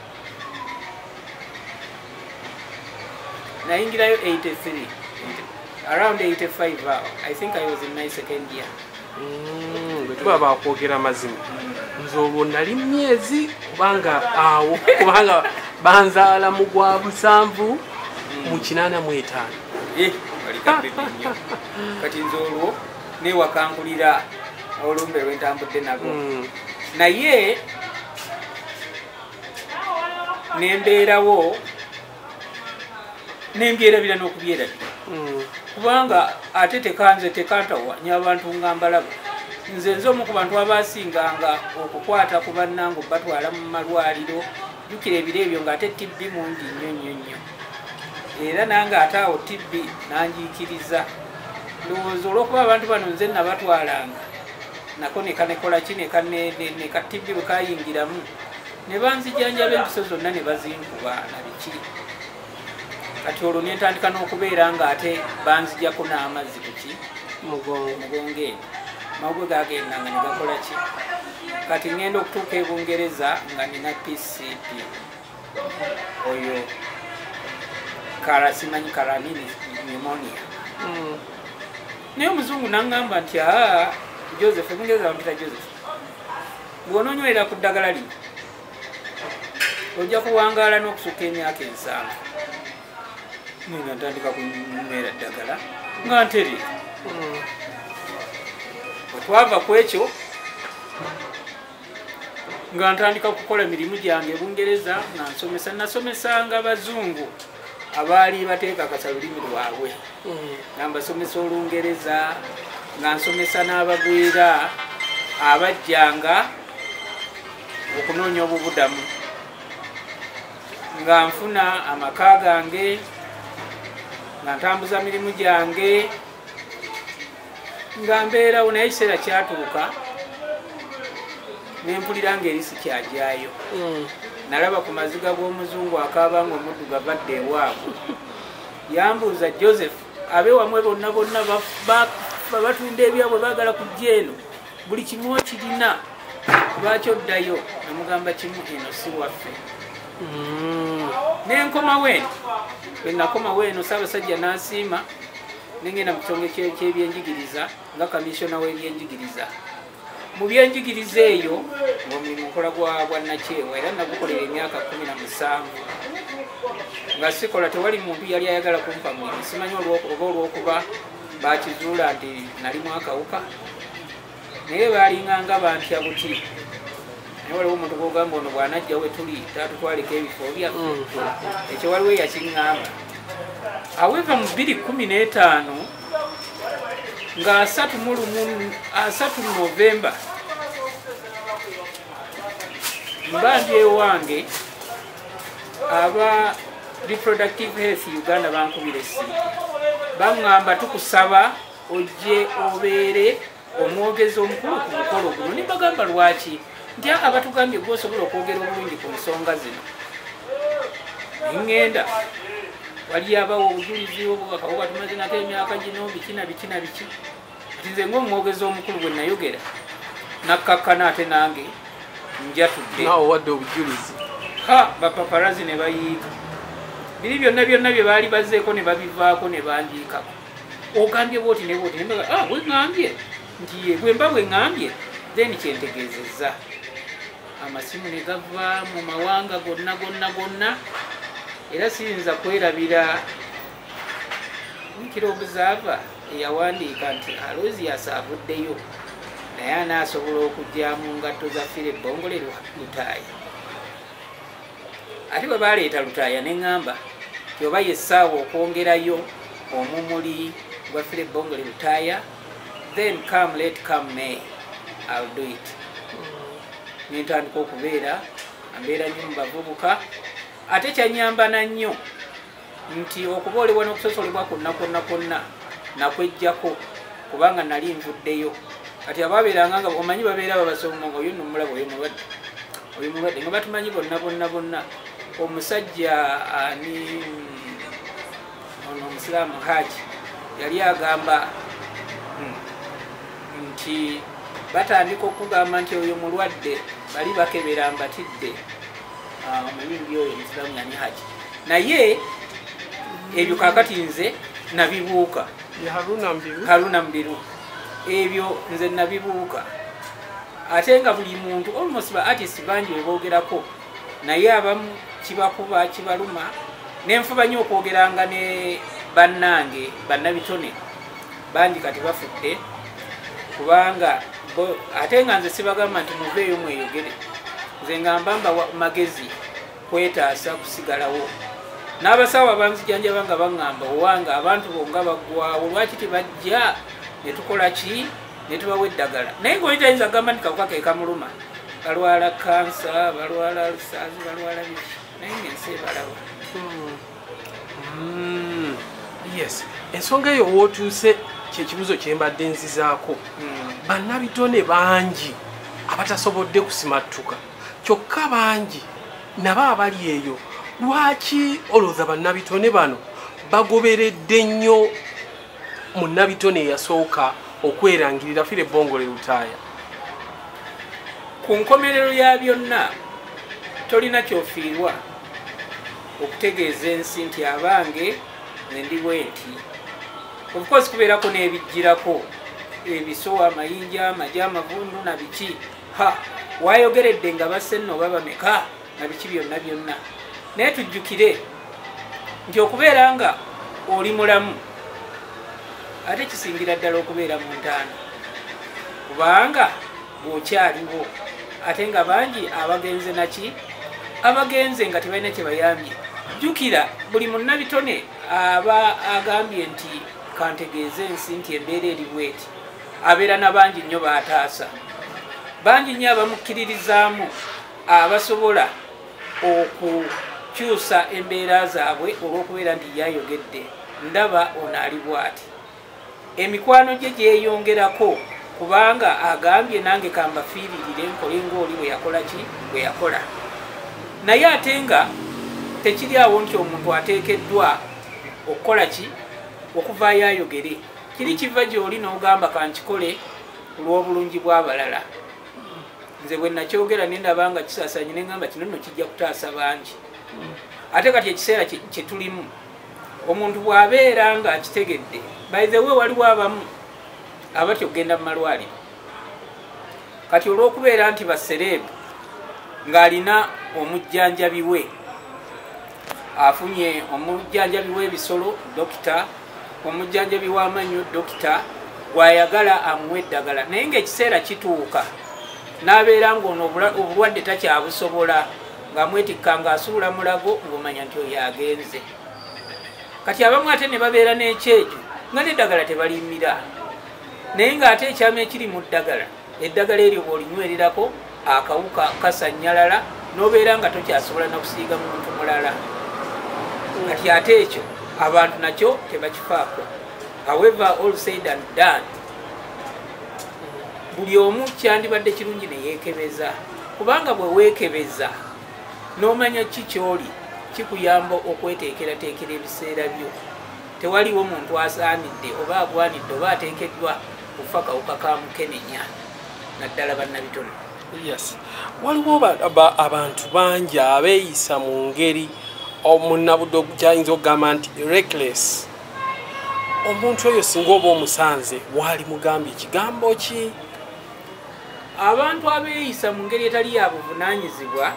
nayingirayo 83 around 85 hour. I think I was in my second year. Bwe bakwogera mazima nze olwo nali myezi kubanga awo kubanga banzaala mu gwa 7 mu 85 kati nze olwo newakangulira olumbe lwentambudde nabo naye nembeerawo nembyerabira n'okubyerabira kubanga ate tekanze tekantawa nyabantu nga mbalaba nze omu ku bantu abasinganga okukwata ku bannange batwala mu malwaliro jjukira ebiro ebyo ng'ate tibbi mungi nnyo nnyo nnyo era nange ate awo tibbi nanjiikiriza ndowooza olw'okuba abantu bano nze nabatwalanga nako nekanekola ki nekatibbi bwe kayingiramu ne banzijanjaba empiso zonna ne bazinkuba nabiki kati olwo nentandika n'okubeera nga ate banzijako n'amazzi kuki mugongo eno mawugwe gagendanga ne gakola ki kati ngenda okutuuka e Bungereza nga nina PCP oyo kala simanyi kala nini pneumonia naye omuzungu naŋŋamba nti Joseph Bungereza bampita Joseph bw'onoonywera ku ddagala lino ojja kuwangaala n'okusukka emyaka 7 nga ntandika kunywera ddagala nga nterera otwava ku ekyo nga ntandika kukola mirimu gyange e Bungereza nga nasomesanga bazungu abaali bateekakasa lulimi lwabwe nga mbasomesa Olungereza nga nsomesa n'abagwira abajjanga okunoonya obubudamu nga nfuna amaka gange nga ntambuza mirimu gyange nga mbeerawo naye ekiseera kyatuuka nempulira ngaerisi kyajyayo nalaba ku maziga g'omuzungu akaaba nga omuddugavu adde ewaabwe yambuuza Joseph abewamwe bonna batunda ebyabwe baagala kujja eno buli kimu okirina lwaki oddayo namugamba kimu eno si waffe nenkomawo eno bwenakomawo eno Ssaabasajja n'asiima nengenda mu kitongole ky'ebyenjigiriza nga kamisona w'ebyenjigiriza mu byenjigiriza eyo ng'omulimu nkola gwa nakyewa era nagukolera emyaka 17 nga sikola tewali muntu yali ayagala kumpa mulimu simanyi oba olw'okuba bakizuula nti nalimu akawuka naye balinganga bantya buti naye waliwo omuntu gwogamba ono bw'anajja we tuli tatutwaleko ebifo byaffe ekyo waliwo eyakiŋŋamba aweeva mu 2015 nga 3 Novemba mbandi ewange aba Reproductive Health Uganda bankubira essimu baŋŋamba tukusaba ojje obeere omwogezi omukulu ku mukolo guno nibagamba lwaki nti abatugambye gwosobola okwogera obulungi ku nsonga zino ngenda wali abawo obujulizi obubakawo batumaze nako emyaka gino biki na biki na biki ati nze ng'omwogezi omukulu bwe nayogera nakkakkana ate nange njatudde wadde obujulizi bapaparazi ne bayiika biri byonna bye baali bazzeeko ne babivaako ne banjiikako ogambye bwoti ne bwoti bwe ŋŋambye nti bwe mba bwe ŋŋambye then kyentegeezezza amasimu ne gava mu mawanga gonna era siyinza kwerabira Wikira Observer eyawandiika nti Aloysius avuddeyo naye anaasobola okujja mu ngatto za Philip Bongole Lutaaya ate bwe baleeta Lutaaya ne ŋŋamba ti oba yessaawa okwongerayo omumuli gwa Philip Bongole Lutaaya then let come May I'll do it nentandika okubeera ambeera nnyo mu bavubuka ate kyanyambana nnyo nti okuboolebwa n'okusosolebwa kwonna nakwejjako kubanga nali nvuddeyo kati ababeeranga nga omanyi babeera babasoma nga oyo nomulaba oyo mulwadde nga batumanyi bonna omusajja ani ono omusiraamu Haji yali agamba nti batandika okugamba nti oyo mulwadde bali bakebera mbatidde omuyimbi oyo omusiraamu yani Haji naye ebyo kakati nze nabibuuka Haruna Mbiru ebyo nze nabibuuka ate nga buli muntu almost ba artist bangi weboogerako naye abamu kibakuba kibaluma nenfuba nnyo okwogeranga ne bannange bannabitone bangi kati bafudde kubanga ate nga nze sibagamba nti muveeyo mweyogere nze nga mbamba magezi kwetaasa kusigalawo n'abasawo abanzijanjaba nga baŋŋamba owanga abantu bonga baggwawo lwaki tebajja ne tukola ki ne tubawa eddagala naye ngaoli tayinza kugamba nti kawuka ke kamuluma balwala kansa balwala lusaazi balwala biki naye ngaensi ebalaba yes ensonga eyo wootuuse kyekibuzo kyembadde nzizaako bannabitone bangi abatasobodde kusimattuka kyokka bangi nabo abali eyo lwaki olowooza bannabitone bano bagoberedde nnyo munnabitone eyasooka okwerangirira fire bongole lutaaya ku nkomerero ya byonna tolina kyofiirwa okutegeeza ensi nti abange nendiwe nti of course kubeerako n'ebijjirako ebisowa amayinja amajja amavundu na biki wayogeredde nga basse nno oba bameka na biki byonna byonna naye tujjukire nti okubeera nga oli mulamu ate kisingira ddala okubeera mu ntaana kubanga bw'okyaliwo ate nga bangi abagenze naki abagenze nga tebalina kye bayambye jjukira buli munnabitone aba agambye nti kantegeeze ensi nti embeera eri bweti abeera na bangi nnyo baataasa bangi nnyo abamukkiririzaamu abasobola okukyusa embeera zaabwe olw'okubeera nti yayogedde ndaba ono ali bw'ati emikwano gye gyeyongerako kubanga agambye nange kambafiiririre nkole ng'oli bwe yakola ki bwe yakola naye ate nga tekiri awo nti omuntu ateekeddwa okukola ki okuvaayo ayogere kiri kiva gy'oli n'ogamba kankikole olw'obulungi bw'abalala nze bwe nakyogera nendaba nga kisaasaanye neŋŋamba kino nno kijja kutaasa bangi ate kati ekiseera kye tulimu omuntu bw'abeera nga akitegedde by the way waliwo abamu abatyo ogenda mu malwaliro kati olw'okubeera nti basereebu ng'alina omujjanjabi we afunye omujjanjabi w'ebisolo dokita omujjanjabi w'amannyo dokita gw'ayagala amuwe eddagala naye ng'ekiseera kituuka n'abeera ng'ono obulwadde takyabusobola ng'amwetikka ng'asuula mulago ng'omanya nti oyo agenze kati abamu ate ne babeera n'ekyejo nga n'eddagala tebalimira naye ng'ate ekyama ekiri mu ddagala eddagala eryo bw'olinywererako akawuka kasannyalala n'obeera nga tokyasobola nakusiiga muntu mulala kati ate ekyo abantu nakyo tebakifaako however all said and done buli omu kyandibadde kirungi neyeekebeza kubanga bwe weekebeza n'omanya ki kyoli kikuyamba okweteekerateekera ebiseera byo tewaliwo muntu asaanidde oba agwanidde oba ateekeddwa kufa kawuka ka mukenenya naddala bannabitone yes waliwo abantu bangi abeeyisa mu ngeri omunnabudde gyayinza okugamba nti reckless omuntu oyo singa oba omusanze waali mugambye ekigambo ki abantu abeeyisa mu ngeri etali ya buvunaanyizibwa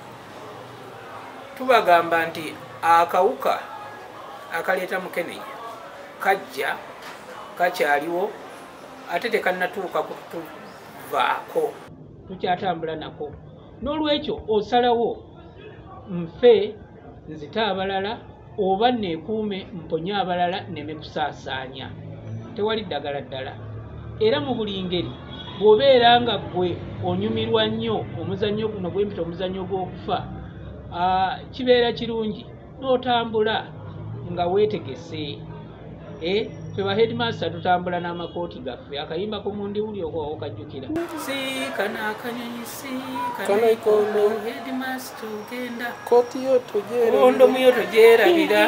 tubagamba nti akawuka akaleeta mukenenya kajja kakyaliwo ate tekannatuuka kutuvaako tukyatambula nako n'olwekyo osalawo nfe nzite abalala oba neekuume mponye abalala neme kusaasaanya tewali ddagala ddala era mu buli ngeri bw'obeera nga gwe onyumirwa nnyo omuzannyo guno gwempita omuzannyo gw'okufa kibeera kirungi n'otambula nga weetegese ffe ba headmaster tutambula n'amakooti gaffe akayimba ku mundiwuli okajjukira siikana akanyonyi siikana ikondo headmaster ogenda kooti yo togyerabira kondomu yo togyerabira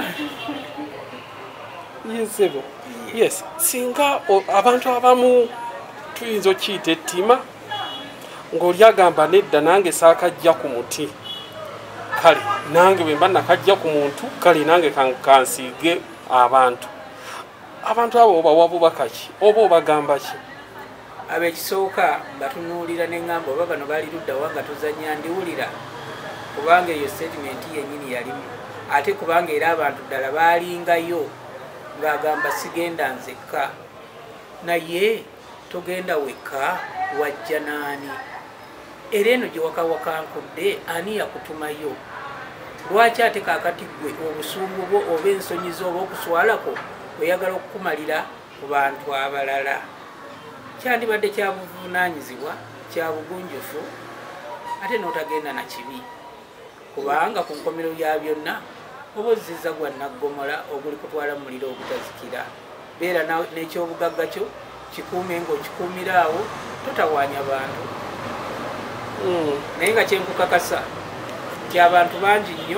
yesebo yes singa abantu abamu tuyinza okiyita ettima ng'oli agamba nedda nange saakajja ku muti kale nange bwe mba nakajja ku muntu kale nange kansiige abantu abo obawa bubaka ki oba obagamba ki ab'ekisooka batunuulira neŋŋamba oba bano baali luddawa nga tuzannya ndiwulira kubanga eyo statement yennyini yalimu ate kubanga era abantu ddala baalingayo ng'agamba sigenda nzekka naye togenda wekka wajja naani era eno gye wakawakankudde ani yakutumayo lwaki ate kaakati gwe obusungu bwo oba ensonyi zo oba okuswalako oyagala okukumalira ku bantu abalala kyandibadde kya buvunaanyizibwa kya bugunjufu ate n'otagenda na kibi kubanga ku nkomero ya byonna oba ozizza gwa naggomola oguli kutwala mu muliro ogutazikira beera n'ekyobugagga kyo kikuume ng'okikuumiraawo totawaanya bantu. Naye nga kyenkukakasa ti abantu bangi nnyo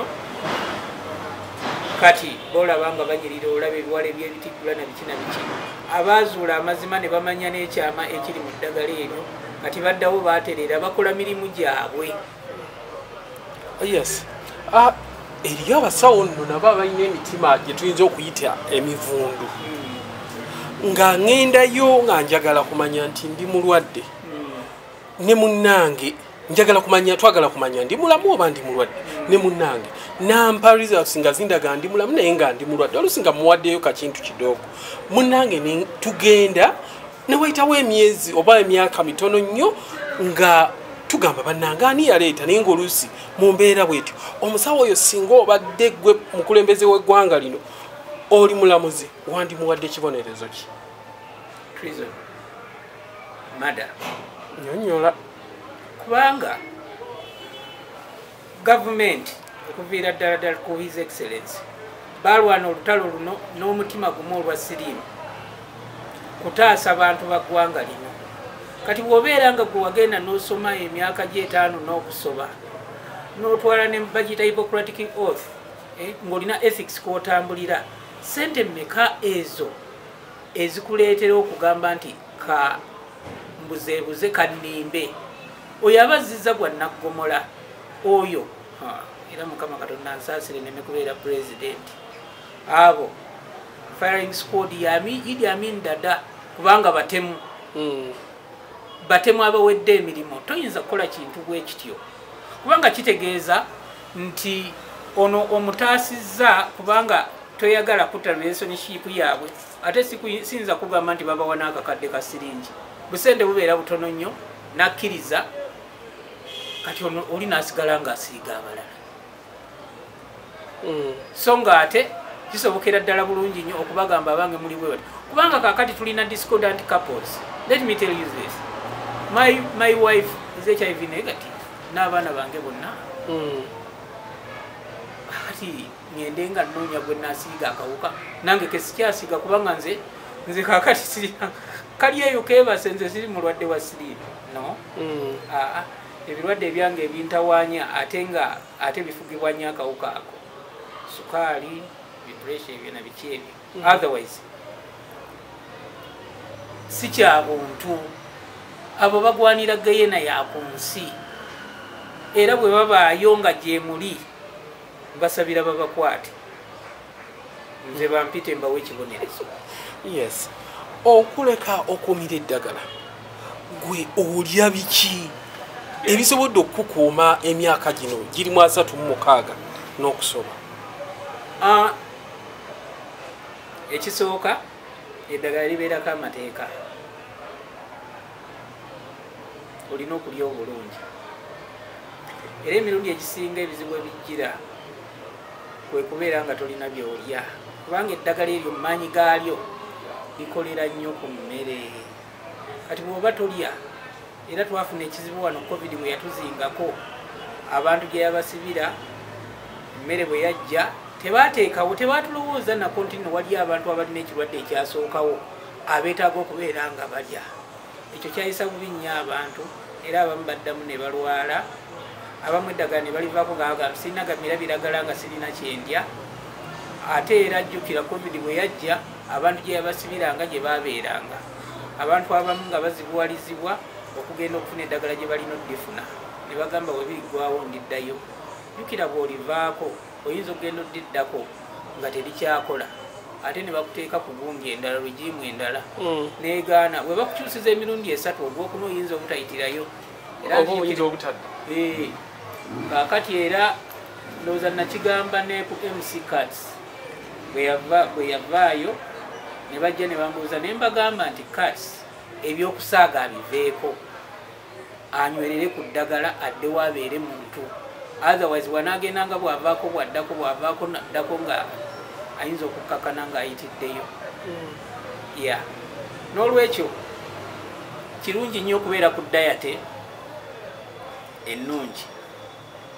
kati boolaba nga banyirira olaba ebiwala ebyebitiggula na biki na biki abaazuula amazima ne bamanya n'ekyama ekiri mu ddagala eryo kati baddawo baaterera bakola mirimu gyabwe. Yes. Eriyo abasawo nno nabo abalina emitima gye tuyinza okuyita emivundu nga ŋŋendayo nga njagala kumanya nti ndi mulwadde ne munnange njagala kumanya twagala kumanya ndi mulamu oba ndi mulwadde ne munnange nampa results nga zindaga ndi mulamu naye nga ndi mulwadde oluusi nga muwaddeyo kakintu kidogo munnange ne tugenda ne wayitawo emyezi oba emyaka mitono nnyo nga tugamba bannange ani yaleeta naye ng'oluusi mu mbeera bwetyo omusawo oyo singa obadde gwe mukulembeze w'eggwanga lino oli mulamuzi wandimuwadde kibonerezo ki? Treason. Murder. Nyonnyola. Kubanga gavumenti okuviira ddala ku His Excellency balwana olutalo luno n'omutima gumu olwa siriimu kutaasa bantu ba ggwanga lino. Kati bw'obeera nga gwe wagenda n'osoma emyaka gy'etaano n'okusoba n'otwala ne bagiyita Hippocratic Oath ng'olina ethics kw'otambulira sente mmeka ezo ezikuleetera okugamba nti ka mbuzeebuze kannimbe oyo abazizza gwa naggomola oyo era Mukama Katonda ansaasire neme kubeera pulezidenti abo firing squad Idi Amin Dada kubanga batemu batemu abawedde emirimu toyinza kukola kintu bwe kityo kubanga kitegeeza nti ono omutaasizza kubanga toyagala kutta relationship yaabwe ate siyinza kugamba nti babawa n'akakadde ka siringi busente bubeera butono nnyo nakkiriza kati oli naasigala ng'asiiga abalala so nga ate kisobokera ddala bulungi nnyo okubagamba abange muli bwe bati kubanga kaakati tulina discordant couples. Let me tell you this, my wife is HIV negative n'abaana bange bonna kati ngende nga nnoonya gwe naasiiga akawuka nange kesikyasiiga kubanga nze kaakati sirina kali eyo keebase nze siri mulwadde wa siriimu no ebirwadde ebyange ebintawaanya ate bifugibwa nnyo akawuka ako sukaali bipuresha ebyo na biki ebyo otherwise si kya buntu abo bagwanira gayena ya ku nsi era bwe babaayo nga gye muli basabira babakwate nze bampite mbawe ekibonerezo. Yes. Okuleka okumira eddagala gwe olya biki ebisobodde okukuuma emyaka gino giri mu 36 n'okusoba? Ekisooka eddagala libeerako amateeka olina okulya obulungi era emirundi egisinga ebizibu ebijjira kwe kubeera nga tolina byolya kubanga eddagala eryo mu maanyi gaalyo likolera nnyo ku mmere kati bw'oba tolya era twafuna ekizibu wano covid bwe yatuzingako abantu gye yabasibira emmere bwe yajja tebateekawo tebatulowooza nako nti no wali abantu abalina ekirwadde ekyasookawo abeetaaga okubeera nga balya ekyo kyayisa bubi nnyo abantu era abamu baddamu ne balwala abamu eddagala ne balivaako nga sirina gamira biragala nga sirina kyendya ate era jjukira covid bwe yajja abantu gye yabasibiranga gye baabeeranga abantu abamu nga bazibuwalizibwa okugenda okufuna eddagala gye balina oddifuna ne bagamba webiriggwawo ndiddayo jjukira bw'olivaako oyinza okugenda oddiddako nga terikyakola ate ne bakuteeka ku gundi endala regimu endala negaana bwe bakukyusiza emirundi 3 ogwokuna oyinza obutayitirayo kaakati era ndowooza nakigamba ne ku MC Cats bwe yavaayo ne bajja ne bambuuza ne mbagamba nti Cats ebyokusaaga abiveeko anywerere ku ddagala addewo abeere muntu otherwise wanaagendanga bwavaako naddako nga ayinza okukkakana ng'ayitiddeyo n'olwekyo kirungi nnyo okubeera ku dayate ennungi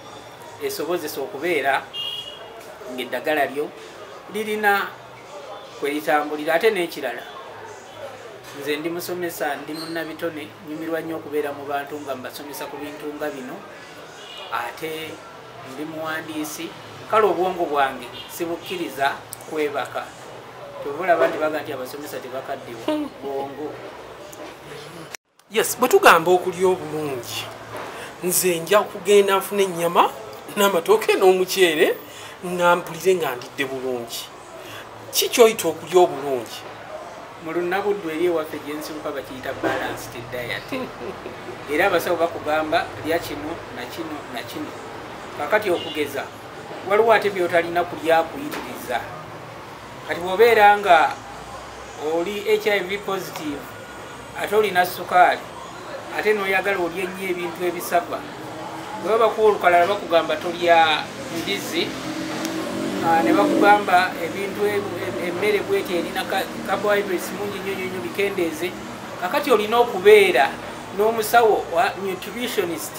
esobozesa okubeera ng'eddagala lyo lirina kwelitambulira. Ate n'ekirala nze ndi musomesa, ndi munnabitone, nyumirwa nnyo okubeera mu bantu nga mbasomesa ku bintu nga bino. Ate ndi muwandiisi, kale obwongo bwange sibukkiriza kwebaka. Tobulaba nti baga nti abasomesa tebakaddiwa bwongo. Yes, bwe tugamba okulya obulungi, nze nja kugenda nfuna ennyama n'amatooke n'omuceere nga mpulire nga ndidde bulungi. Ki kyoyita okulya obulungi? Mu lunnabuddu eri ewaffe gye nsibuka bakiyita balanced diet. Era abasawo bakugamba lya kino na kino na kino. Kakati okugeza waliwo ate by'otalina kulya kuyitiriza. Kati bw'obeera nga oli HIV positive ate olina sukaali ate n'oyagala olya ennyo ebintu ebisava, bwe babakuwa olukalala bakugamba tolya mbizi, ne bakugamba ebintu emmere bweti erina carbohydrates mungi nnyo nnyo bikendeeze. Kakati olina okubeera n'omusawo wa nutritionist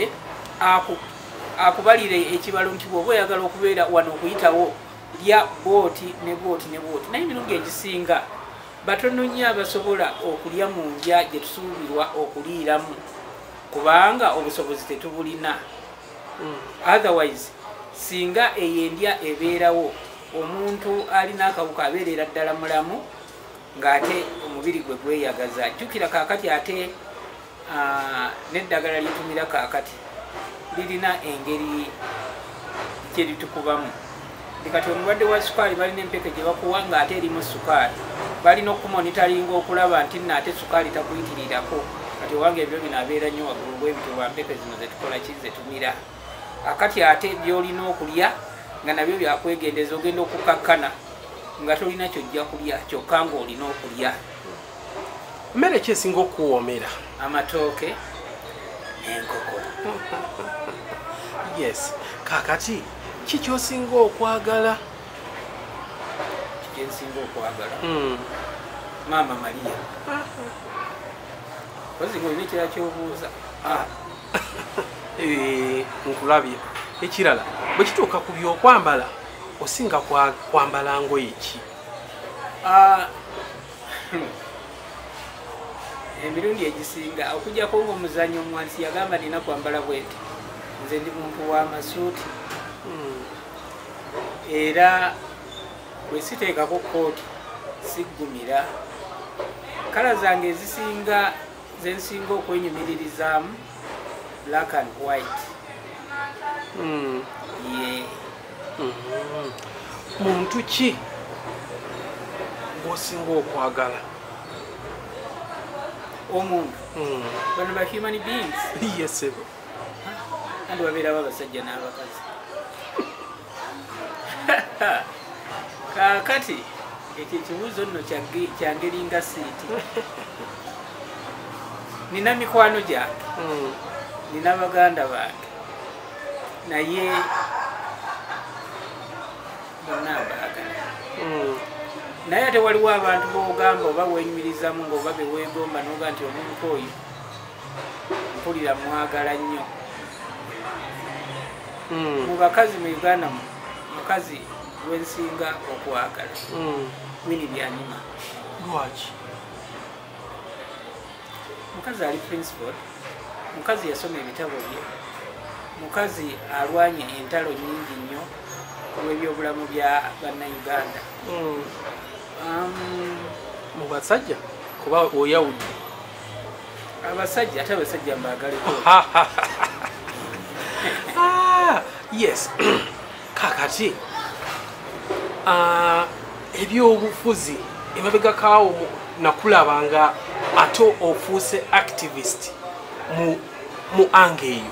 akubalire ekibalo nti bw'oba oyagala okubeera wano okuyitawo lya booti ne booti ne booti. Naye emirundi egisinga batono nnyo abasobola okulya mu ndya gye tusuubirwa okuliiramu kubanga obusobozi tetubulina. Otherwise singa eyo endya ebeerawo, omuntu alina akawuka abeerera ddala mulamu ng'ate omubiri gwe gweyagaza. Jjukira kaakati ate n'eddagala litumira kaakati lirina engeri gye litukubamu. Kati omulwadde wa sukaali balina empeke gye bakuwa ng'ate erimu sukaali, balina okumonitalinga okulaba nti naate sukaali takuyitirirako. Kati owange ebyo bino abeera nnyo waggulu bwebito bwa mpeke zino zetukola ki zetumira. Akati ate by'olina okulya nga nabyo byakwegendeza, ogenda okukakkana nga tolina kyojja kulya kyokka ng'olina okulya. Mmere ki esinga okuwoomera? Amatooke n'enkoko. Yes, kakati ki ky'osinga okwagala? Kyensinga okwagala Maama Maria. Ozigo olina ekirala ky'obuuza? Nkulabye. Ekirala bwe kituuka ku by'okwambala osinga kwambala ngoye ki? Emirundi egisinga okujjako ng'omuzannyo omwansi yagamba nina kwambala bweti, nze ndi muntu w'amasuuti. Era bwe siteekako kooti siggumira. Kala zange ezisinga zensinga okwenyumiririzaamu black and white. Muntu ki gw'osinga okwagala? Omuntu bano ba human beings. Yes, ebo. Kandi babeerawo abasajja n'abakazi. Kaakati ekyo ekibuuzo nno kya ngeri nga siiti. Nina mikwano gyange, nina baganda bange, naye bonna mbaagala. Naye ate waliwo abantu b'ogamba oba wenyumirizamu ng'oba be weegomba n'oga nti omuntu oyo mpulira mwagala nnyo. Mu bakazi mu Uganda mukazi gwensinga okwagala Winnie Byanyima. Lwaki? Mukazi ali Principal, mukazi yasoma ebitabo bye, mukazi alwanye entalo nyingi nnyo olw'ebyobulamu bya bannayuganda. Mu basajja kuba oyawudde? Abasajja ate abasajja mbaagaleko. Yes. Kakati ebyobufuzi emabega kaawo nakulabanga ate ofuuse activist mu ange eyo.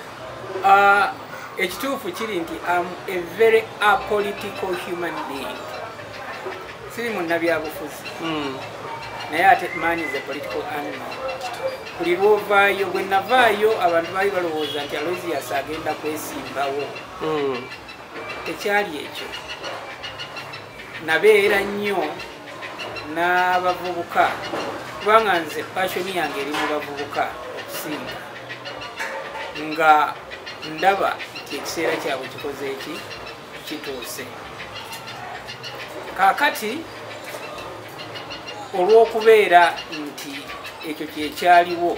Ekituufu kiri nti am a very apolitical human being. Siri munnabyabufuzi naye ate man is a political animal. Buli lwovaayo, bwe navaayo abantu baali balowooza nti Aloysius agenda kwesimbawo. Tekyali ekyo. Nabeera nnyo n'abavubuka kubanga nze passion yange eri mu bavubuka okusinga, nga ndaba nti ekiseera kyabwe kikoze eki kituuse. Kaakati olw'okubeera nti ekyo kyekyaliwo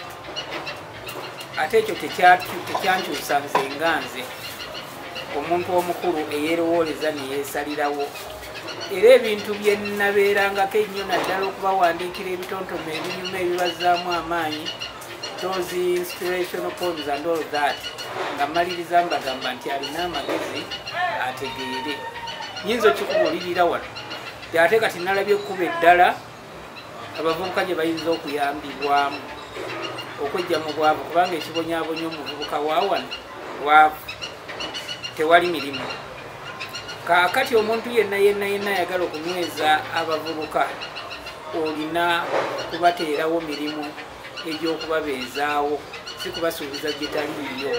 ate ekyo tekyankyusa nze nga nze omuntu omukulu eyeerowooleza neyeesalirawo era ebintu bye nnabeerangako ennyo naddala okubawandiikira ebitontome ebinyuma ebibazaamu amaanyi those inspirational poems and all that nga mmaliriza mbagamba nti alina amagezi ategeere nyinza okikubulirira wano ate kati nalabye ekkuba eddala abavubuka gye bayinza okuyambibwamu okwejja mu bwavu kubanga ekibonyaabonya omuvubuka waawano waavu tewali mirimu kaakati omuntu yenna ayagala okunyweza abavubuka olina kubateerawo mirimu egy'okubabeezaawo si kubasuubiza gyetaliiyo.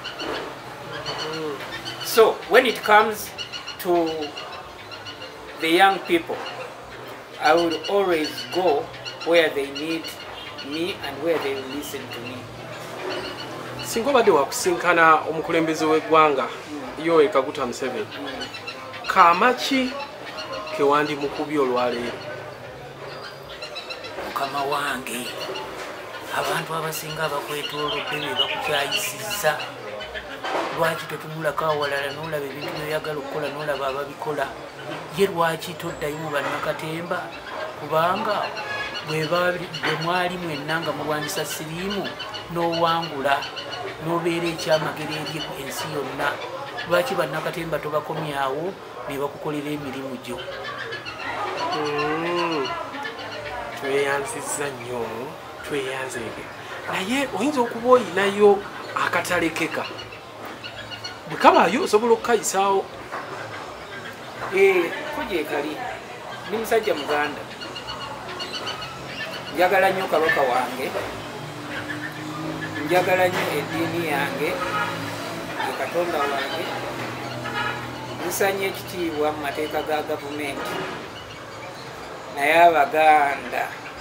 So when it comes to the young people, I will always go where they need me and where they will listen to me. Singa obadde wakusinkana omukulembeze w'eggwanga Yoweri Kaguta Museveni, kaamaki kewandi mukubye olwaleero? Mukama wange, abantu abasinga abakwetoolodde be bakukyayisizza. Lwaki totunulako awalala n'olaba ebintu byoyagala okukola n'olaba ababikola? Ye lwaki toddayo mu bannakatemba? Kubanga bwe mwali mwenna nga mulwanyisa siriimu n'owangula n'obeera ekyamagero eri ensi yonna, lwaki bannakatemba tobakomyawo ne bakukolera emirimu gyo? Tweyanzizza nnyo, tweyanzeege. Naye oyinza okuba oyinayo akatalekeka, bwe kabaayo osobola okukayisaawo. Kugyekali ndi musajja muganda, njagala nnyo kabaka wange, njagala nnyo eddiini yange, ye katonda wange, nsanye ekitiibwa mu mateeka ga gavumenti. Naye abaganda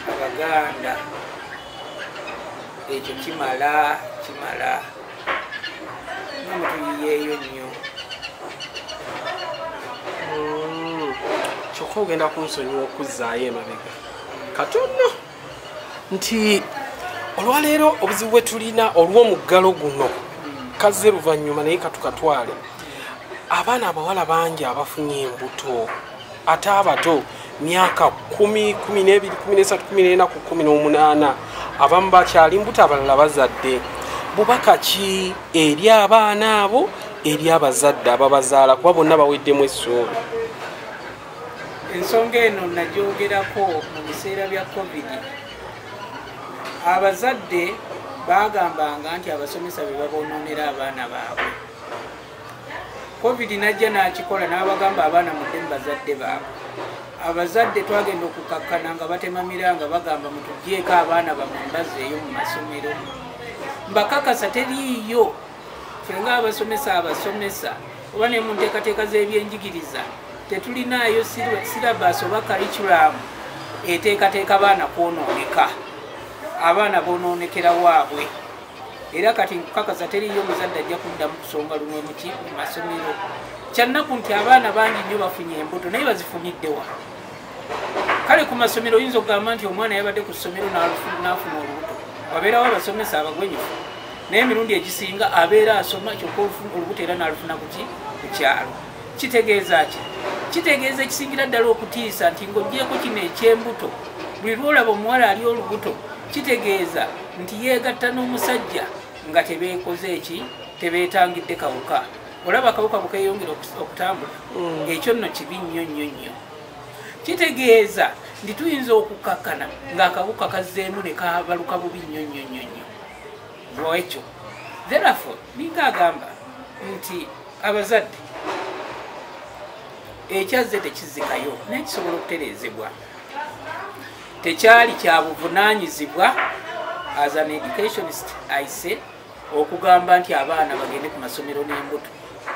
ekyo kimala namutuyiyeeyo nnyo. Kyokka ogenda kunsonyiwa okuzzaayo emabega katono nti olwaleero obuzibu bwe tulina olw'omuggalo guno kazze luvannyuma, naye katukatwale. Abaana abawala bangi abafunye embuto, ate abato myaka 10, 12, 13, 14 ku 18, abamu bakyali mbuto, abalala bazadde. Bubaka ki eri abaana abo, eri abazadde ababazaala, kuba bonna baweddemu essuubi? Ensonga eno nagyogerako mu biseera bya COVID. Abazadde bagambanga nti abasomesa be babonoonera abaana baabwe. COVID najja n'akikola n'abagamba abaana mudde mu bazadde baabwe. Abazadde twagenda okukakkana nga batemamira nga bagamba mutugyeko abaana bamwe mbazeeyo mu masomero. Mbakakasa teriiyo. Ffe ng'abasomesa oba ne mu nteekateeka z'ebyenjigiriza tetulinayo syllabus oba curriculum eteekateeka baana kwonooneka. Abaana bonoonekera waabwe. Era kati nkukakasa teriiyo muzadde ajja kuddamu kusonga lumwe mu masomero. Kyannaku nti abaana bangi nnyo bafunye embuto naye bazifunidde wa? Kale ku masomero oyinza okugamba nti omwana yabadde ku ssomero n'afuna olubuto. Wabeerawo abasomesa abagwenyufu. Naye emirundi egisinga abeera asoma kyokka olubuto era n'alufuna ku kyalo. Kitegeeza ki? Kitegeeza ekisingira ddala okutiisa nti ng'oggyeko kino eky'embuto, buli lwolaba omuwala ali olubuto, kitegeeza nti yeegatta n'omusajja nga tebeekoze eki, tebeetangidde kawuka. Olaba akawuka bukeeyongera okutambula. Ekyo nno kibi nnyo. Kitegeeza nti tuyinza okukakkana ng'akawuka kazzeemu ne kabaluka bubi nnyo. Lwekyo therefore ninga agamba nti abazadde ekyazze tekizikayo naye kisobola okutereezebwa. Tekyali kya buvunaanyizibwa as an educationist I say okugamba nti abaana bagende ku masomero n'embuto.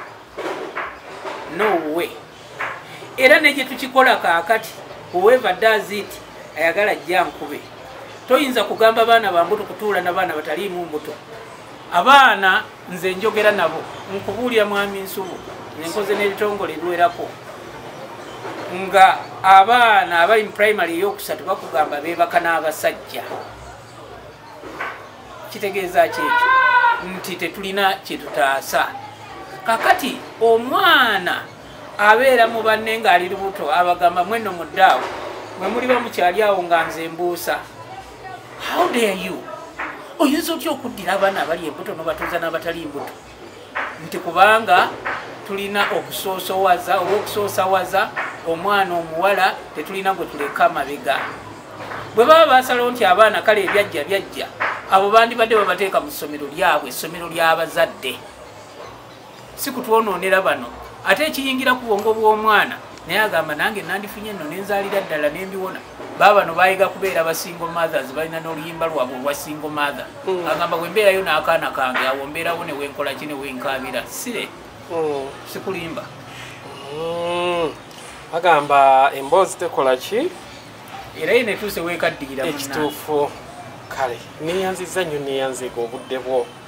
No way. Era ne gye tukikola kaakati, whoever does it ayagala ajja nkube. Toyinza kugamba abaana ba mbuto kutuula n'abaana bataliimu mbuto. Abaana nze njogera nabo nkubuulira mwami Nsubu, nenkoze n'ebitongole ebiwerako. nga abaana abali mu primary eyokusatu bakugamba beebaka n'abasajja kitegeeza kyekyo nti tetulina kyetutaasa. Kakati omwana abeera mu banne ng'ali lubuto abagamba mwenno muddaawo mwe muli bamukyali awo nga nze mbuusa. How dare you? Oyinza otya okuddira abaana abali embuto n'obatuuza n'abatali mbuto nti kubanga tulina okusoosowaza oba okusoosawaza omwana omuwala tetulina gwe tuleka amabega. Bwe baba basalawo nti abaana kale ebyajja byajja abo bandibadde babateeka mu ssomero lyabwe, essomero ly'abazadde, si kutwonoonera bano. Ate ekiyingira ku bwongo bw'omwana naye agamba nange nandifunye nno nenzaalira ddala nembiwona. Baabano bayiga kubeera ba single mothers, balina n'oluyimba lwabwe olwa single mother. Agamba bwe mbeerayo n'akaana kange awo mbeerawo ne wenkola ki ne wenkaabira sire sikulimba. Agamba emboozi tekola ki era ye netuuse weekaddiira ekituufu. Kale neyanziza nnyo neyanzeega obudde bwo